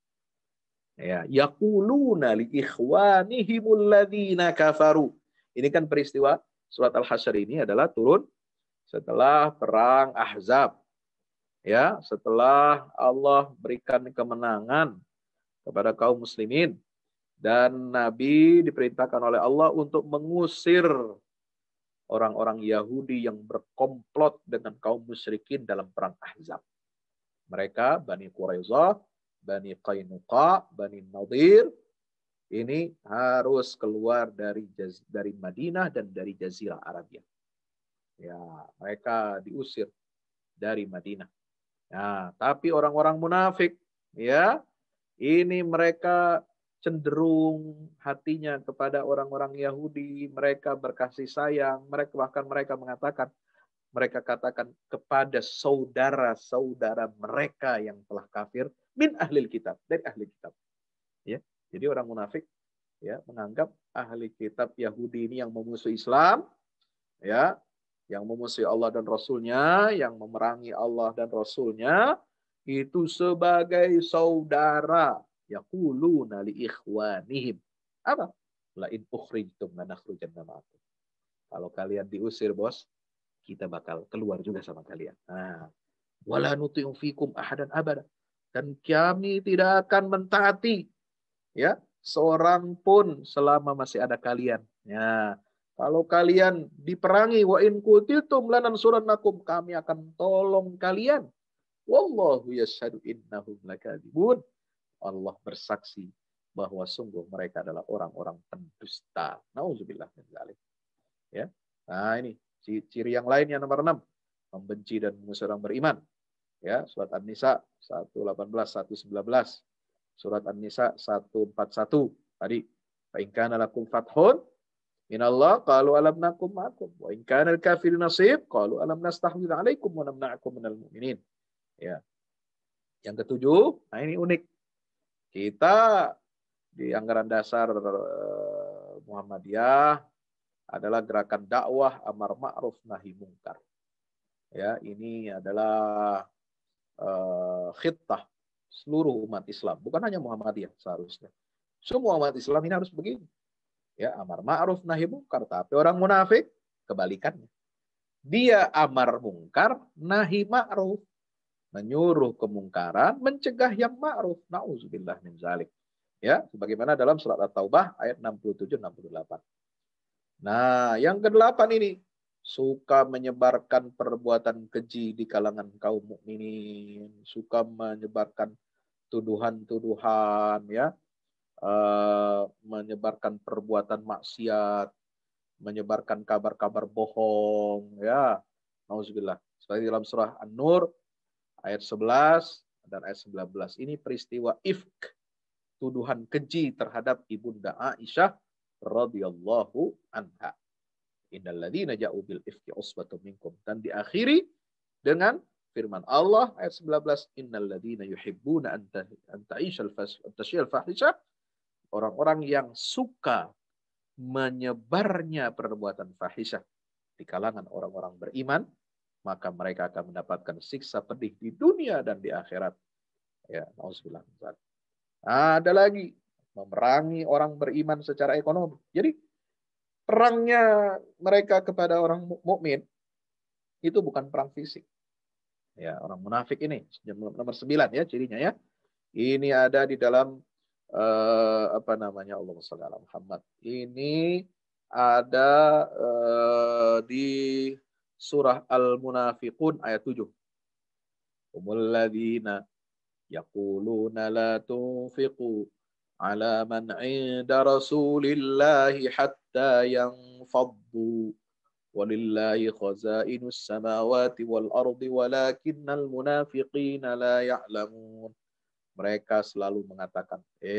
Ya, yaquluna li ikhwanihimul ladzina kafaru. Ini kan peristiwa surat Al-Hasyr ini adalah turun setelah perang Ahzab. Ya, setelah Allah berikan kemenangan kepada kaum muslimin dan Nabi diperintahkan oleh Allah untuk mengusir orang-orang Yahudi yang berkomplot dengan kaum musyrikin dalam perang Ahzab. Mereka Bani Quraisyah, Bani Qainuqa, Bani Nadir ini harus keluar dari Madinah dan dari Jazirah Arabia. Ya, mereka diusir dari Madinah. Nah, tapi orang-orang munafik, ya, ini mereka cenderung hatinya kepada orang-orang Yahudi, mereka berkasih sayang, mereka katakan kepada saudara-saudara mereka yang telah kafir min ahlil kitab, dari ahli kitab. Ya, jadi orang munafik ya menganggap ahli kitab Yahudi ini yang memusuhi Islam, ya, yang memusuhi Allah dan Rasulnya, yang memerangi Allah dan Rasulnya, itu sebagai saudara. Yaquluna li ikhwanihim. Apa? La in ukhrijtum lanakhrujanna ma'akum. Kalau kalian diusir, bos, kita bakal keluar juga sama kalian. Nah, wala nuti'u fikum ahadan abada. Dan kami tidak akan mentaati ya seorang pun selama masih ada kalian. Ya. Kalau kalian diperangi, wa in qutiltum lanansurannakum, kami akan tolong kalian. Wallahu yashhadu innahum lakadzibun. Allah bersaksi bahwa sungguh mereka adalah orang-orang pendusta. Nauzubillah min dzalik. Ya. Nah, ini ciri yang lain yang nomor 6, membenci dan mengusir orang beriman. Ya, surat An-Nisa 118, 119. Surat An-Nisa 141 tadi. Fa in kana lakum fathun minallah qalu alam nakum ma'akum wa in kana al-kafirun nasib qalu alam nastahwid 'alaikum wa namna'akum minal mu'minin. Ya. Yang ketujuh, nah ini unik. Kita di anggaran dasar Muhammadiyah adalah gerakan dakwah amar ma'ruf nahi mungkar. Ya, ini adalah khittah seluruh umat Islam, bukan hanya Muhammadiyah seharusnya. Semua umat Islam ini harus begini. Ya, amar ma'ruf nahi mungkar, tapi orang munafik kebalikannya. Dia amar mungkar, nahi ma'ruf, menyuruh kemungkaran, mencegah yang ma'ruf. Nauzubillah min dzalik. Ya, sebagaimana dalam surat At-Taubah ayat 67-68. Nah, yang ke-8 ini suka menyebarkan perbuatan keji di kalangan kaum mukminin, suka menyebarkan tuduhan-tuduhan, ya, menyebarkan perbuatan maksiat, menyebarkan kabar-kabar bohong, ya, nauzubillah. Seperti dalam surah An-Nur ayat 11 dan ayat 19. Ini peristiwa ifk, tuduhan keji terhadap ibunda Aisyah radhiyallahu anha. Innal ladzina ja'u bil ifki usbatun minkum, dan diakhiri dengan firman Allah ayat 19, innal ladzina yuhibbuna an ta'ishal fahisha, orang-orang yang suka menyebarnya perbuatan fahisyah di kalangan orang-orang beriman, maka mereka akan mendapatkan siksa pedih di dunia dan di akhirat. Ya, nauzubillah. Ada lagi memerangi orang beriman secara ekonomi. Jadi perangnya mereka kepada orang mukmin itu bukan perang fisik. Ya, orang munafik ini nomor 9 ya cirinya ya. Ini ada di dalam Allahumma shalli ala Muhammad. Ini ada di surah Al-Munafiqun ayat 7. Humul ladzina yaquluna la tunfiqu ala man 'inda Rasulillahi hatta yanfaddu walillahi khazainus samawati wal ardi walakinnal munafiqina la ya'lamun. Mereka selalu mengatakan,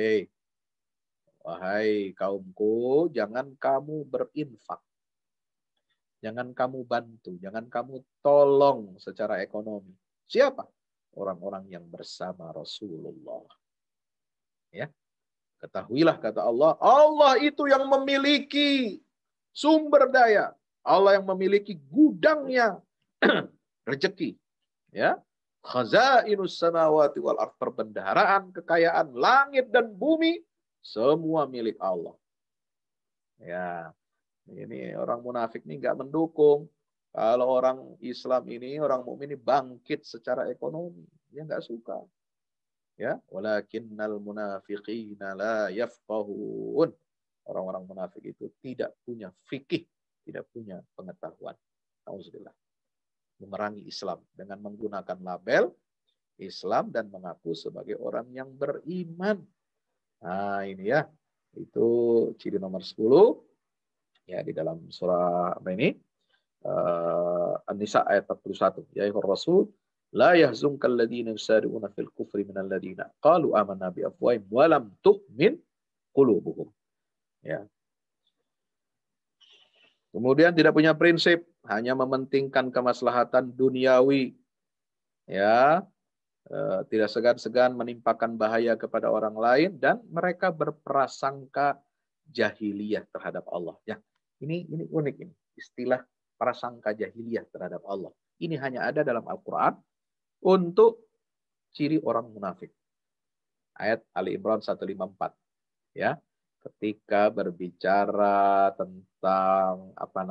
wahai kaumku, jangan kamu berinfak. Jangan kamu bantu, jangan kamu tolong secara ekonomi. Siapa? Orang-orang yang bersama Rasulullah. Ya. Ketahuilah kata Allah, Allah itu yang memiliki sumber daya. Allah yang memiliki gudangnya rezeki. Ya. Khazainus samawati wal ardh, perbendaharaan, kekayaan langit dan bumi, semua milik Allah. Ya, ini orang munafik ini nggak mendukung kalau orang Islam ini, orang mukmin ini bangkit secara ekonomi. Dia nggak suka. Ya, walakinnal munafiqina la yafqahun. Orang-orang munafik itu tidak punya fikih, tidak punya pengetahuan. Auzubillah. Memerangi Islam dengan menggunakan label Islam dan mengaku sebagai orang yang beriman. Nah, ini ya. Itu ciri nomor 10 ya di dalam surah apa ini? An-Nisa ayat 41. Ya ayyuhar rasul la yahzunkal ladzina yusari'una fil kufri minal ladzina qalu amanna bi afwahihim wa lam tu'min qulubuhum. Ya. Kemudian tidak punya prinsip, hanya mementingkan kemaslahatan duniawi. Ya, tidak segan-segan menimpakan bahaya kepada orang lain, dan mereka berprasangka jahiliyah terhadap Allah. Ya, ini unik ini, istilah prasangka jahiliyah terhadap Allah. Ini hanya ada dalam Al-Qur'an untuk ciri orang munafik. Ayat Ali Imran 154. Ya. Ketika berbicara tentang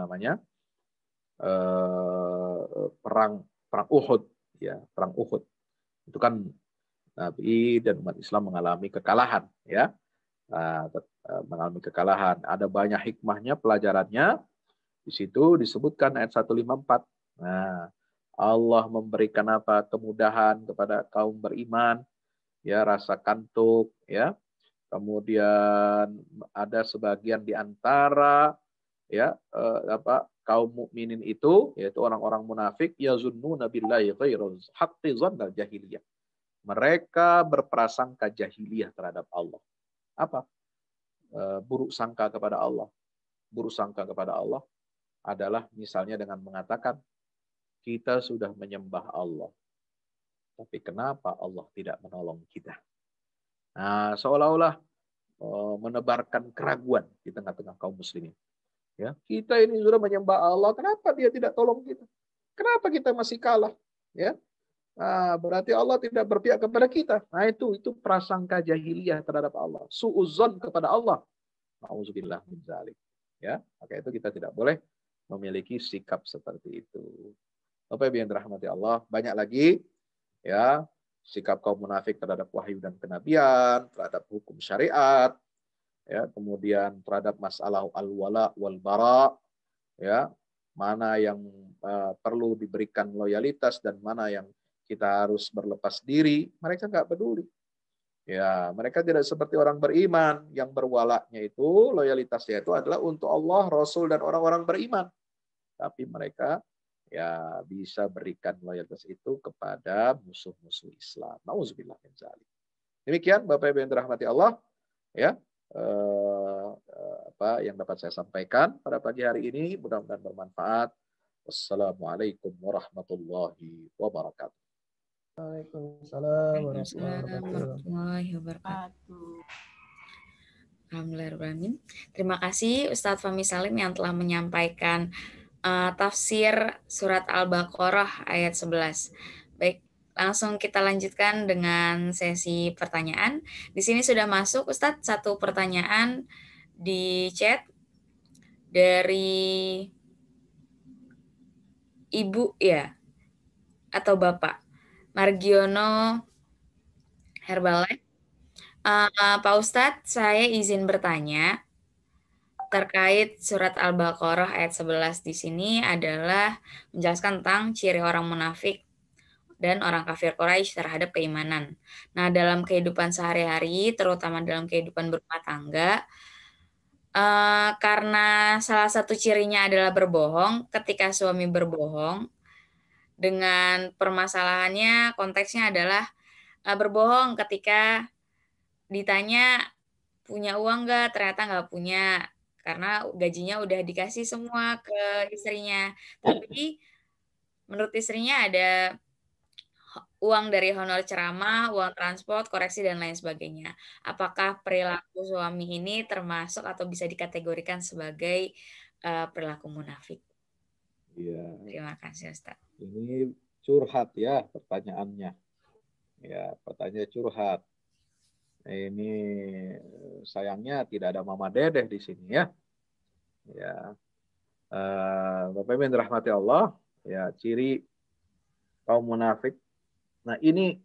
perang Uhud, ya, perang Uhud itu kan Nabi dan umat Islam mengalami kekalahan, ya, mengalami kekalahan. Ada banyak hikmahnya, pelajarannya. Di situ disebutkan ayat 154. Nah, Allah memberikan apa? Kemudahan kepada kaum beriman, ya, rasa kantuk, ya. Kemudian ada sebagian di antara ya kaum mukminin itu, yaitu orang-orang munafik, yazunnuna billahi ghairal haqqi dzannal jahiliyah. Mereka berprasangka jahiliyah terhadap Allah. Apa? Buruk sangka kepada Allah. Buruk sangka kepada Allah adalah misalnya dengan mengatakan kita sudah menyembah Allah, tapi kenapa Allah tidak menolong kita? Nah, seolah-olah menebarkan keraguan di tengah-tengah kaum muslimin. Ya, kita ini sudah menyembah Allah, kenapa Dia tidak tolong kita? Kenapa kita masih kalah? Ya, nah, berarti Allah tidak berpihak kepada kita. Nah, itu prasangka jahiliyah terhadap Allah, suudzon kepada Allah. Nauzubillah min dzalik. Ya, maka itu kita tidak boleh memiliki sikap seperti itu. Bapak Ibu yang dirahmati Allah, banyak lagi ya sikap kaum munafik terhadap wahyu dan kenabian, terhadap hukum syariat, ya, kemudian terhadap masalah al-wala wal bara, ya, mana yang perlu diberikan loyalitas dan mana yang kita harus berlepas diri, mereka nggak peduli. Ya, mereka tidak seperti orang beriman yang berwalaknya itu, loyalitasnya itu adalah untuk Allah, Rasul, dan orang-orang beriman. Tapi mereka ya bisa berikan loyalitas itu kepada musuh-musuh Islam. Nauzubillah min dzalik. Demikian Bapak Ibu yang dirahmati Allah, ya. Apa yang dapat saya sampaikan pada pagi hari ini, mudah-mudahan bermanfaat. Wassalamualaikum warahmatullahi wabarakatuh. Waalaikumsalam warahmatullahi wabarakatuh. Alhamdulillahirrahmanirrahim. Terima kasih Ustadz Fahmi Salim yang telah menyampaikan tafsir surat Al-Baqarah ayat 11. Baik, langsung kita lanjutkan dengan sesi pertanyaan. Di sini sudah masuk Ustadz satu pertanyaan di chat dari Ibu ya atau Bapak Margiono Herbalife. Pak Ustadz, saya izin bertanya terkait surat Al-Baqarah ayat 11 di sini adalah menjelaskan tentang ciri orang munafik dan orang kafir Quraisy terhadap keimanan. Nah, dalam kehidupan sehari-hari, terutama dalam kehidupan berumah tangga, karena salah satu cirinya adalah berbohong, ketika suami berbohong, dengan permasalahannya konteksnya adalah berbohong ketika ditanya punya uang nggak, ternyata nggak punya karena gajinya udah dikasih semua ke istrinya. Tapi menurut istrinya ada uang dari honor ceramah, uang transport, koreksi dan lain sebagainya. Apakah perilaku suami ini termasuk atau bisa dikategorikan sebagai perilaku munafik? Iya. Terima kasih Ustaz. Ini curhat ya pertanyaannya. Ya, pertanyaan curhat. Ini sayangnya tidak ada Mama Dedeh di sini ya. Ya, Bapak Ibu yang dirahmati Allah, ya ciri kaum munafik. Nah ini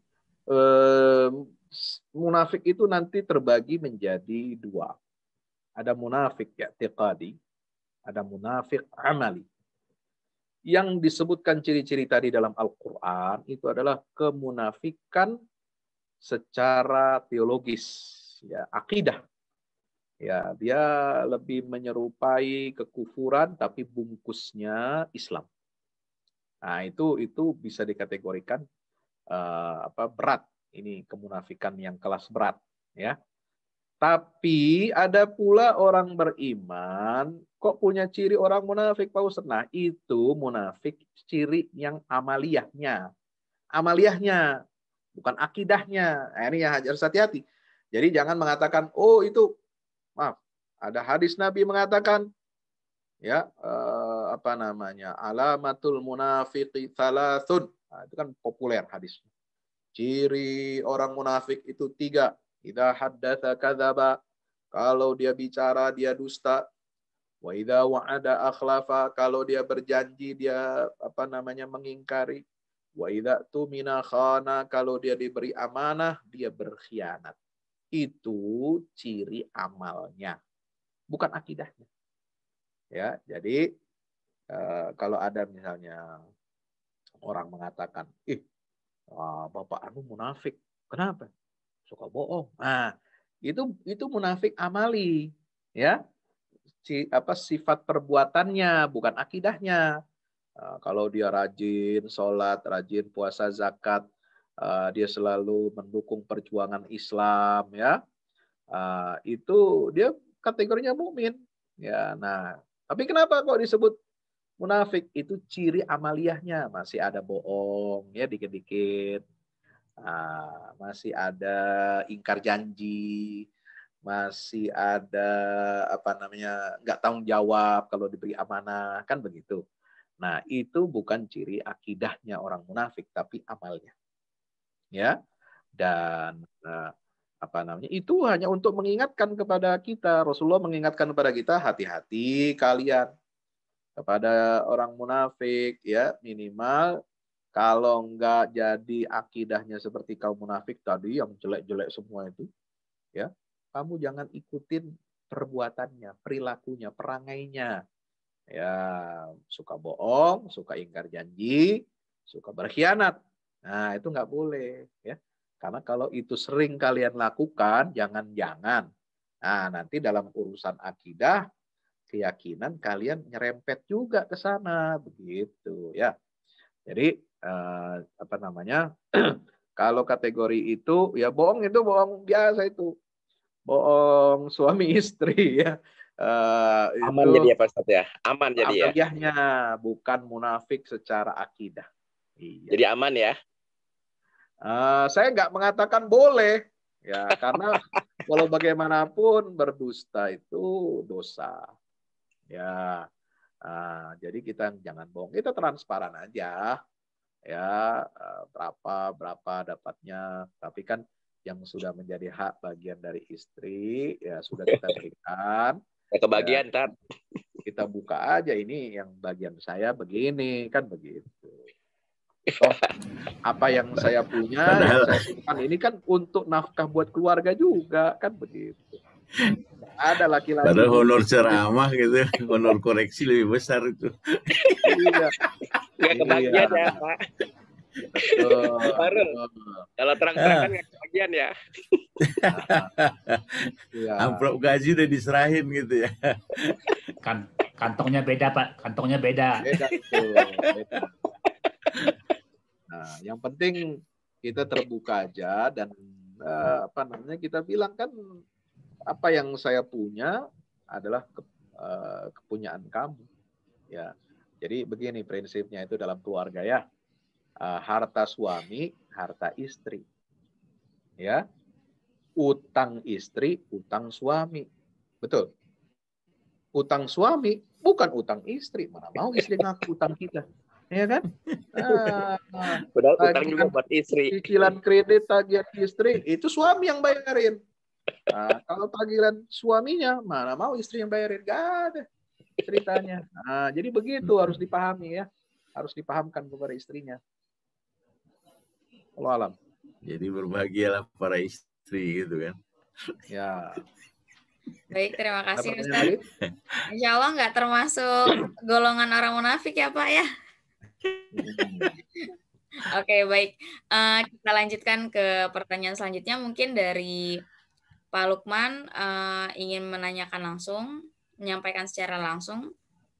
munafik itu nanti terbagi menjadi dua. Ada munafik ya i'tiqadi, ada munafik amali. Yang disebutkan ciri-ciri tadi dalam Al-Quran itu adalah kemunafikan secara teologis, ya akidah. Ya, dia lebih menyerupai kekufuran tapi bungkusnya Islam. Nah, itu bisa dikategorikan berat. Ini kemunafikan yang kelas berat, ya. Tapi ada pula orang beriman kok punya ciri orang munafik, Pak Ustaz. Nah, itu munafik ciri yang amaliyahnya. Amaliyahnya, bukan akidahnya. Nah, ini yang harus hati-hati. Jadi jangan mengatakan, oh itu, maaf, ada hadis Nabi mengatakan, ya alamatul munafiqi thalathun. Nah, itu kan populer hadisnya. Ciri orang munafik itu 3. Idza haddatsa kadzaba. Kalau dia bicara dia dusta. Wa idza wa'ada akhlafa. Kalau dia berjanji dia mengingkari. Wa idza tumina khana. Kalau dia diberi amanah dia berkhianat. Itu ciri amalnya, bukan akidahnya. Ya, jadi kalau ada misalnya orang mengatakan, Bapak anu munafik. Kenapa? Suka bohong. Nah, itu munafik amali, ya. Sifat perbuatannya, bukan akidahnya. Kalau dia rajin sholat, rajin puasa zakat, dia selalu mendukung perjuangan Islam, ya. Itu dia kategorinya mukmin. Ya, nah, tapi kenapa kok disebut munafik? Itu ciri amaliyahnya, masih ada bohong, ya dikit-dikit. Masih ada ingkar janji, masih ada nggak tanggung jawab kalau diberi amanah, kan begitu. Nah, itu bukan ciri akidahnya orang munafik, tapi amalnya. Ya. Dan itu hanya untuk mengingatkan kepada kita. Rasulullah mengingatkan kepada kita, hati-hati kalian kepada orang munafik, ya, minimal kalau enggak jadi akidahnya seperti kaum munafik tadi yang jelek-jelek semua itu, ya, kamu jangan ikutin perbuatannya, perilakunya, perangainya. Ya, suka bohong, suka ingkar janji, suka berkhianat. Nah, itu enggak boleh, ya. Karena kalau itu sering kalian lakukan, jangan-jangan. Nah, nanti dalam urusan akidah, keyakinan kalian nyerempet juga ke sana, begitu, ya. Jadi Kalau kategori itu ya bohong, itu bohong biasa, itu bohong suami istri ya. Aman Itu jadi ya Pak Ustadz ya? Aman jadi ya? amaliyahnya, bukan munafik secara akidah. Iya. Jadi aman ya? Saya nggak mengatakan boleh ya, karena walau bagaimanapun berdusta itu dosa ya. Jadi kita jangan bohong, kita transparan aja ya, berapa dapatnya, tapi kan yang sudah menjadi hak bagian dari istri ya sudah kita berikan. Ya, kebagian ya, Tat. kita buka aja, ini yang bagian saya begini kan, begitu. Oh, apa yang saya punya, yang saya simpan ini kan untuk nafkah buat keluarga juga kan, begitu. Ada laki-laki. Padahal honor ceramah gitu, honor koreksi lebih besar itu. Iya. Nggak kebagian ya Pak. Betul. Baru. Kalau terang-terangan nggak kebagian ya. Iya. Amplop gaji udah diserahin gitu ya. Kantongnya beda Pak, kantongnya beda. Beda tuh, beda. Nah, yang penting kita terbuka aja dan kita bilang kan, apa yang saya punya adalah kepunyaan kamu. Ya, jadi begini prinsipnya itu dalam keluarga ya, harta suami, harta istri. Ya, utang istri, utang suami, betul. Utang suami bukan utang istri, mana mau istri ngaku utang kita. Ya kan? Padahal utang juga buat istri. Cicilan kredit, tagihan istri, itu suami yang bayarin. Kalau tagihan suaminya, mana mau istri yang bayarin? Gak ada ceritanya. Jadi begitu harus dipahami ya. Harus dipahamkan kepada istrinya. Allah alam. Jadi berbahagialah para istri gitu kan. Ya. Baik, terima kasih Ustaz. Insya Allah nggak termasuk golongan orang munafik ya Pak ya. Oke, baik. Kita lanjutkan ke pertanyaan selanjutnya. Mungkin dari Pak Lukman ingin menanyakan langsung, menyampaikan secara langsung.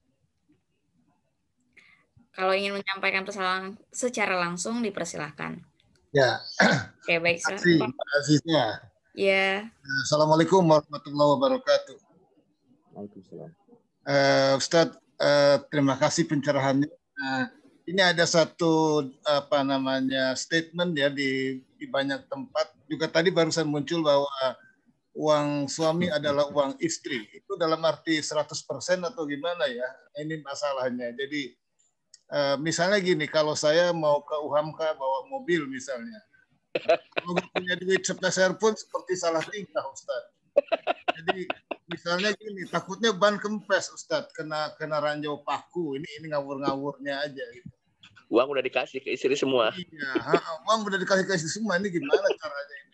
Kalau ingin menyampaikan persoalan secara langsung, dipersilahkan. Ya. Oke, baik. Terima kasih. Ya. Assalamualaikum warahmatullahi wabarakatuh. Waalaikumsalam. Ustadz, terima kasih pencerahannya. Ini ada satu statement ya di banyak tempat. Juga tadi barusan muncul bahwa uang suami adalah uang istri. Itu dalam arti 100% atau gimana ya? Ini masalahnya. Jadi misalnya gini, kalau saya mau ke UHAMKA bawa mobil misalnya, kalau nggak punya duit sepeser pun seperti salah tingkah, Ustadz. Jadi misalnya gini, takutnya ban kempes, Ustadz, kena ranjau paku. Ini ngawur-ngawurnya aja gitu. Uang udah dikasih ke istri semua. Iya, uang udah dikasih ke istri semua. Ini gimana caranya ini?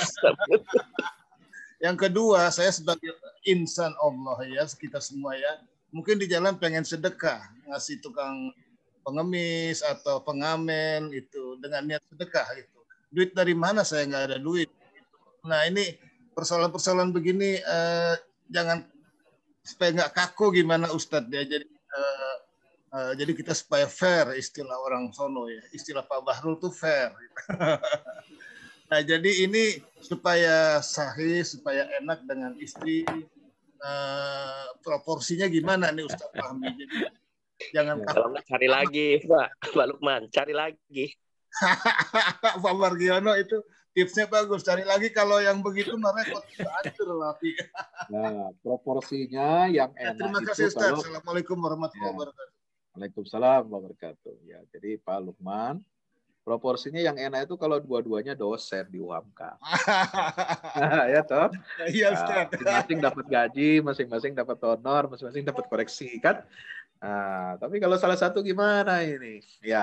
Yang kedua, saya sebagai insan Allah ya, kita semua ya, mungkin di jalan pengen sedekah, ngasih tukang pengemis atau pengamen itu dengan niat sedekah itu. Duit dari mana? Saya nggak ada duit. Nah ini persoalan-persoalan begini jangan, supaya nggak kaku gimana Ustadz ya. Jadi kita supaya fair, istilah orang sono ya, istilah Pak Bahrul tuh fair. Nah jadi ini supaya sahih, supaya enak dengan istri, proporsinya gimana nih Ustadz pahami? Jadi jangan kaku. Kalau nggak cari lagi Pak Lukman, cari lagi. Pak Margiono itu tipsnya bagus, cari lagi. Kalau yang begitu mereka hancur lagi. Nah, proporsinya yang enak. Terima kasih Ustaz. Assalamualaikum warahmatullahi wabarakatuh. Waalaikumsalam warahmatullahi wabarakatuh. Ya, jadi Pak Lukman, proporsinya yang enak itu kalau dua-duanya dosen di UHAMKA. Ya toh? Iya Ustaz. Masing-masing dapat gaji, masing-masing dapat honor, masing-masing dapat koreksi kan? Tapi kalau salah satu gimana ini? Ya,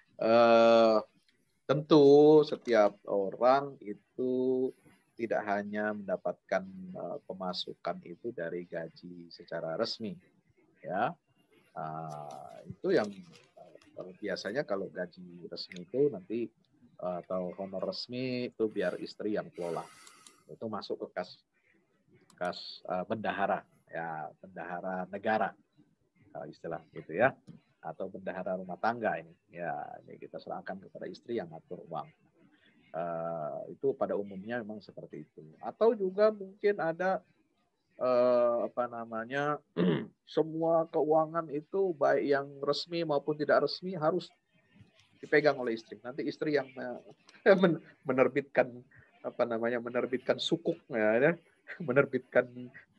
tentu setiap orang itu tidak hanya mendapatkan pemasukan itu dari gaji secara resmi, ya. Itu yang biasanya kalau gaji resmi itu nanti atau honor resmi itu biar istri yang kelola, itu masuk ke kas bendahara, ya, bendahara negara istilah gitu ya, atau bendahara rumah tangga ini, ya, ini kita serahkan kepada istri yang ngatur uang. Itu pada umumnya memang seperti itu. Atau juga mungkin ada semua keuangan itu baik yang resmi maupun tidak resmi harus dipegang oleh istri. Nanti istri yang menerbitkan menerbitkan sukuknya, menerbitkan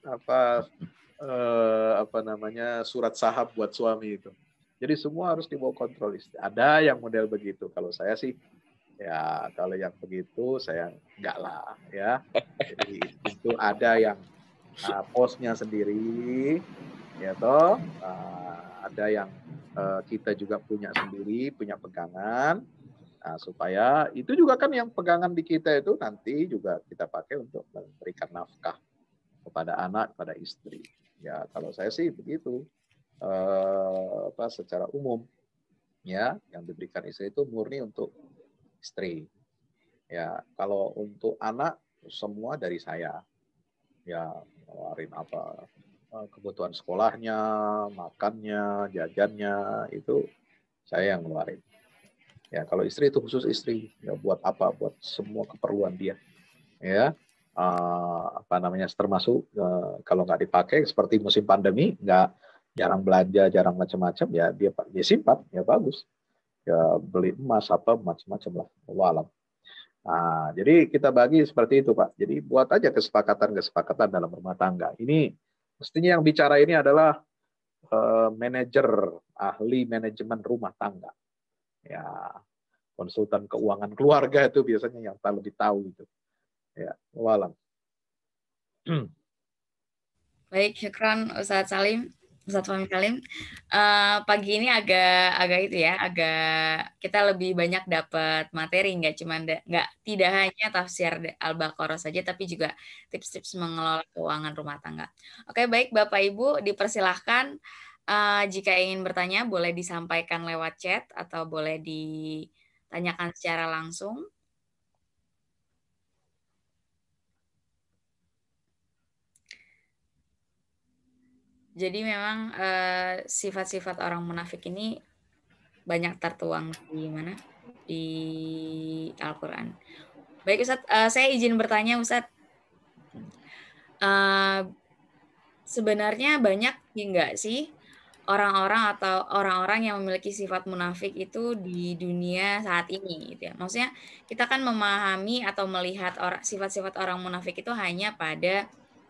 surat saham buat suami itu. Jadi semua harus dibawa kontrol istri. Ada yang model begitu. Kalau saya sih, ya kalau yang begitu saya enggak lah, ya. Jadi itu ada yang posnya sendiri, ya toh. Ada yang kita juga punya sendiri, punya pegangan. Supaya itu juga kan yang pegangan di kita itu nanti juga kita pakai untuk memberikan nafkah kepada anak, kepada istri. Ya kalau saya sih begitu. Secara umum ya yang diberikan istri itu murni untuk istri. Ya kalau untuk anak semua dari saya. Ya ngeluarin kebutuhan sekolahnya, makannya, jajannya itu saya yang ngeluarin. Ya kalau istri itu khusus istri, ya buat apa? Buat semua keperluan dia. Ya termasuk kalau nggak dipakai seperti musim pandemi, jarang belanja, jarang macam-macam, ya dia simpan, ya bagus. Ya beli emas macam-macam lah. Walau. Nah, jadi kita bagi seperti itu, Pak. Jadi buat aja kesepakatan dalam rumah tangga. Ini mestinya yang bicara ini adalah manajer, ahli manajemen rumah tangga. Ya, konsultan keuangan keluarga itu biasanya yang lebih tahu itu. Ya, walau. Baik, syukran Ustadz Fahmi Salim. Pagi ini agak itu ya, agak kita lebih banyak dapat materi, tidak hanya tafsir Al-Baqarah saja, tapi juga tips-tips mengelola keuangan rumah tangga. Oke, baik Bapak Ibu, dipersilahkan jika ingin bertanya boleh disampaikan lewat chat atau boleh ditanyakan secara langsung. Jadi memang sifat-sifat orang munafik ini banyak tertuang di mana? Di Al-Quran. Baik Ustadz, saya izin bertanya Ustadz. Sebenarnya banyak enggak sih orang-orang yang memiliki sifat munafik itu di dunia saat ini gitu ya. Maksudnya kita kan memahami atau melihat sifat-sifat orang munafik itu hanya pada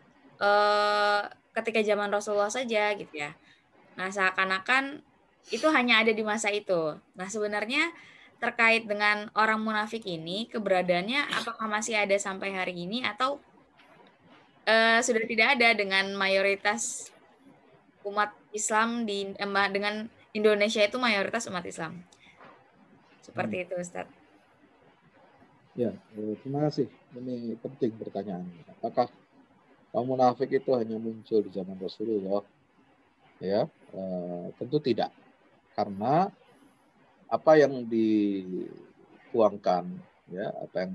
ketika zaman Rasulullah saja gitu ya. Nah, seakan-akan itu hanya ada di masa itu. Nah, sebenarnya terkait dengan orang munafik ini, keberadaannya apakah masih ada sampai hari ini atau sudah tidak ada dengan mayoritas umat Islam dengan Indonesia itu mayoritas umat Islam. Seperti itu, Ustadz. Ya, terima kasih. Ini penting pertanyaannya. Apakah orang munafik itu hanya muncul di zaman Rasulullah? Ya, tentu tidak. Karena apa yang dituangkan, ya, apa yang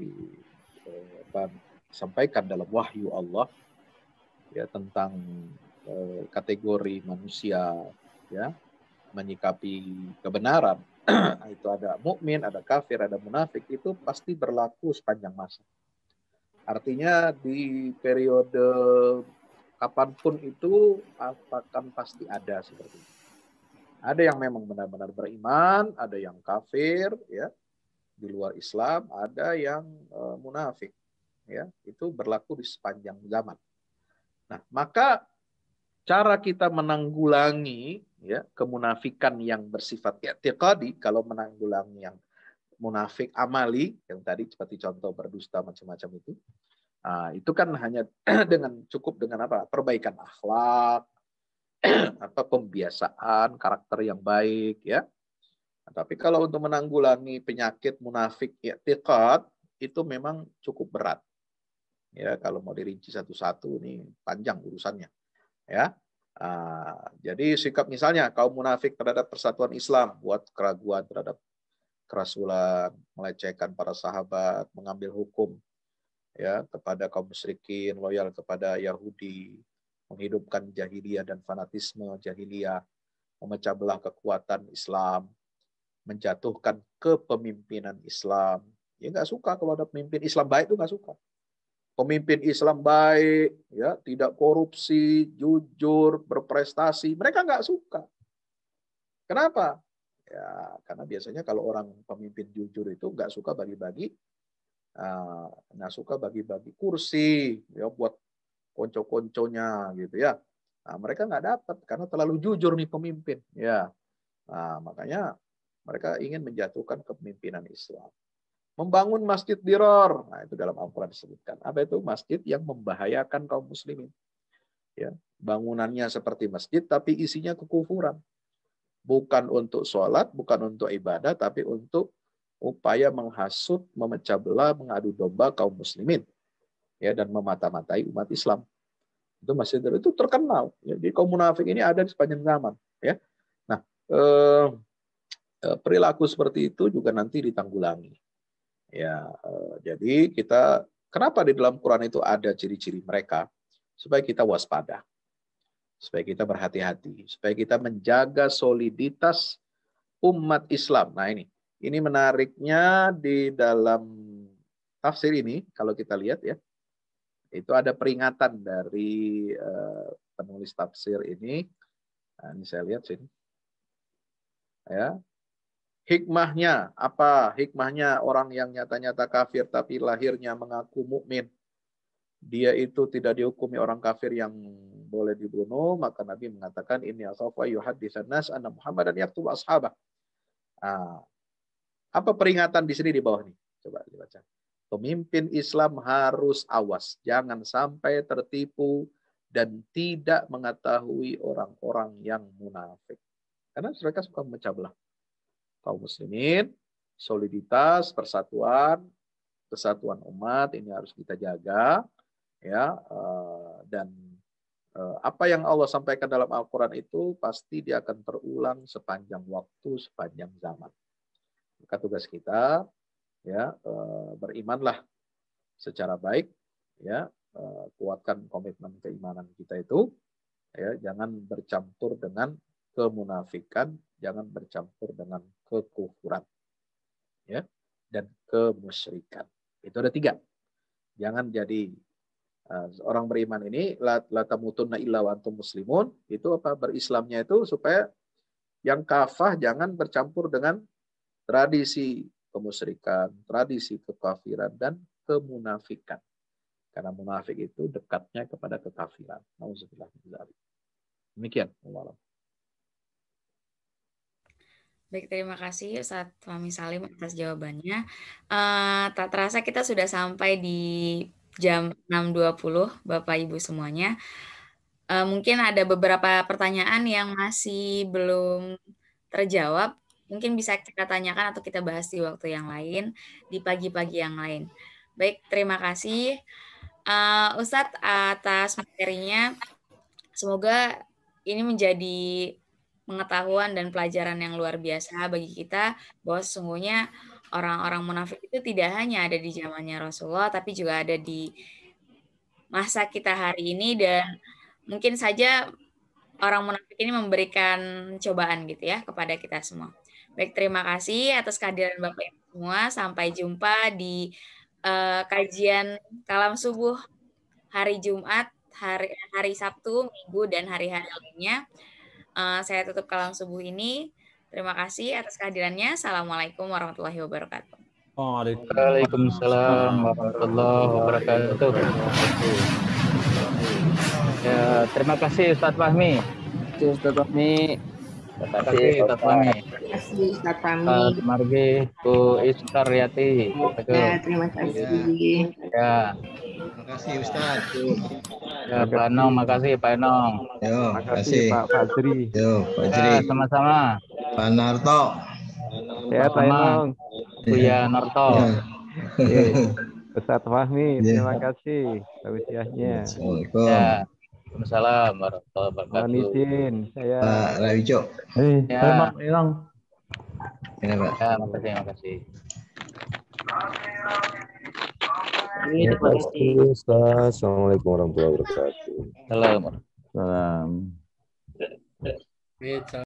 disampaikan dalam wahyu Allah, ya, tentang kategori manusia, ya, menyikapi kebenaran, itu ada mukmin, ada kafir, ada munafik, itu pasti berlaku sepanjang masa. Artinya di periode kapanpun itu akan pasti ada seperti itu. Ada yang memang benar-benar beriman, ada yang kafir, ya, di luar Islam, ada yang munafik, ya, itu berlaku di sepanjang zaman. Nah, maka cara kita menanggulangi, ya, kemunafikan yang bersifat i'tiqadi, kalau menanggulangi yang munafik amali, yang tadi seperti contoh berdusta macam-macam itu kan hanya cukup dengan apa? Perbaikan akhlak, atau pembiasaan karakter yang baik, ya. Nah, tapi kalau untuk menanggulangi penyakit munafik i'tiqad itu memang cukup berat. Ya, kalau mau dirinci satu-satu ini panjang urusannya, ya. Jadi sikap misalnya kaum munafik terhadap persatuan Islam, buat keraguan terhadap kerasulan, melecehkan para sahabat, mengambil hukum, ya, kepada kaum musyrikin, loyal kepada Yahudi, menghidupkan jahiliyah dan fanatisme jahiliyah, memecah belah kekuatan Islam, menjatuhkan kepemimpinan Islam, Ya nggak suka kalau ada pemimpin Islam baik itu nggak suka. Pemimpin Islam baik, ya tidak korupsi, jujur, berprestasi, mereka nggak suka. Kenapa? Ya karena biasanya kalau orang pemimpin jujur itu nggak suka bagi-bagi, nggak suka bagi-bagi kursi, ya buat konco-konconya gitu ya. Nah, mereka nggak dapat karena terlalu jujur nih pemimpin, ya. Nah, makanya mereka ingin menjatuhkan kepemimpinan Islam. Membangun masjid diror, nah itu dalam Al-Quran disebutkan. Apa itu? Masjid yang membahayakan kaum muslimin. Ya, bangunannya seperti masjid, tapi isinya kekufuran. Bukan untuk sholat, bukan untuk ibadah, tapi untuk upaya menghasut, memecah belah, mengadu domba kaum muslimin, ya, dan memata-matai umat Islam. Itu masjid diror itu terkenal. Ya, jadi kaum munafik ini ada di sepanjang zaman. Ya, nah perilaku seperti itu juga nanti ditanggulangi. Ya, jadi kita kenapa di dalam Quran itu ada ciri-ciri mereka supaya kita waspada, supaya kita berhati-hati, supaya kita menjaga soliditas umat Islam. Nah ini menariknya di dalam tafsir ini kalau kita lihat ya, itu ada peringatan dari penulis tafsir ini. Nah, ini saya lihat sini. Ya. Hikmahnya apa? Hikmahnya orang yang nyata-nyata kafir tapi lahirnya mengaku mukmin, dia itu tidak dihukumi orang kafir yang boleh dibunuh, maka Nabi mengatakan ini akhafu yuhaddisan nas anna Muhammadan yaqtulu ashabah. Apa peringatan di sini di bawah nih? Coba dibaca. Pemimpin Islam harus awas, jangan sampai tertipu dan tidak mengetahui orang-orang yang munafik. Karena mereka suka memecah belah kaum muslimin, soliditas, persatuan, kesatuan umat ini harus kita jaga, ya. Dan apa yang Allah sampaikan dalam Al-Quran itu pasti dia akan terulang sepanjang waktu, sepanjang zaman. Maka tugas kita, ya, berimanlah secara baik, ya, kuatkan komitmen keimanan kita itu, ya, jangan bercampur dengan kemunafikan, jangan bercampur dengan kekufuran, ya, dan kemusyrikan. Itu ada 3. Jangan jadi orang beriman ini la tamutunna illa wa antum muslimun. Itu apa? Berislamnya itu supaya yang kafah jangan bercampur dengan tradisi kemusyrikan, tradisi kekafiran dan kemunafikan. Karena munafik itu dekatnya kepada kekafiran. Nauzubillah min dzalik. Demikian. Baik, terima kasih Ustadz Fahmi Salim atas jawabannya. Tak terasa kita sudah sampai di jam 6.20, Bapak Ibu semuanya. Mungkin ada beberapa pertanyaan yang masih belum terjawab. Mungkin bisa kita tanyakan atau kita bahas di waktu yang lain, di pagi-pagi yang lain. Baik, terima kasih Ustadz atas materinya. Semoga ini menjadi pengetahuan dan pelajaran yang luar biasa bagi kita bahwa sesungguhnya orang-orang munafik itu tidak hanya ada di zamannya Rasulullah, tapi juga ada di masa kita hari ini, dan mungkin saja orang munafik ini memberikan cobaan gitu ya kepada kita semua. Baik, terima kasih atas kehadiran Bapak Ibu semua. Sampai jumpa di kajian Kalam Subuh hari Jumat, hari Sabtu, Minggu, dan hari-hari lainnya. Saya tutup Kalam Subuh ini. Terima kasih atas kehadirannya. Assalamualaikum warahmatullahi wabarakatuh. Waalaikumsalam warahmatullahi wabarakatuh. Ya, terima kasih Ustadz Fahmi. Ustadz Fahmi. Terima kasih Ustadz Fahmi. Terima kasih Ustadz Fahmi. Margi, Bu Iskaryati. Ya, terima kasih. Ya. Terima kasih Ustadz. Ya, Pak Enong, makasih Pak Enong. Yo, makasih Pak Fajri. Yo, Fajri. Ya, sama-sama. Pak Narto. Ya, Pak Enong. Buya Narto. Ya. Ustadz Fahmi, terima kasih tausiahnya. Assalamualaikum. Ya. Waalaikumsalam warahmatullahi wabarakatuh. Mohon izin, saya Pak Rawijo. Ya. Hilang. Ya, Pak. Ya, makasih. Terima kasih, Ustaz. Assalamualaikum warahmatullahi wabarakatuh. Salam. Salam.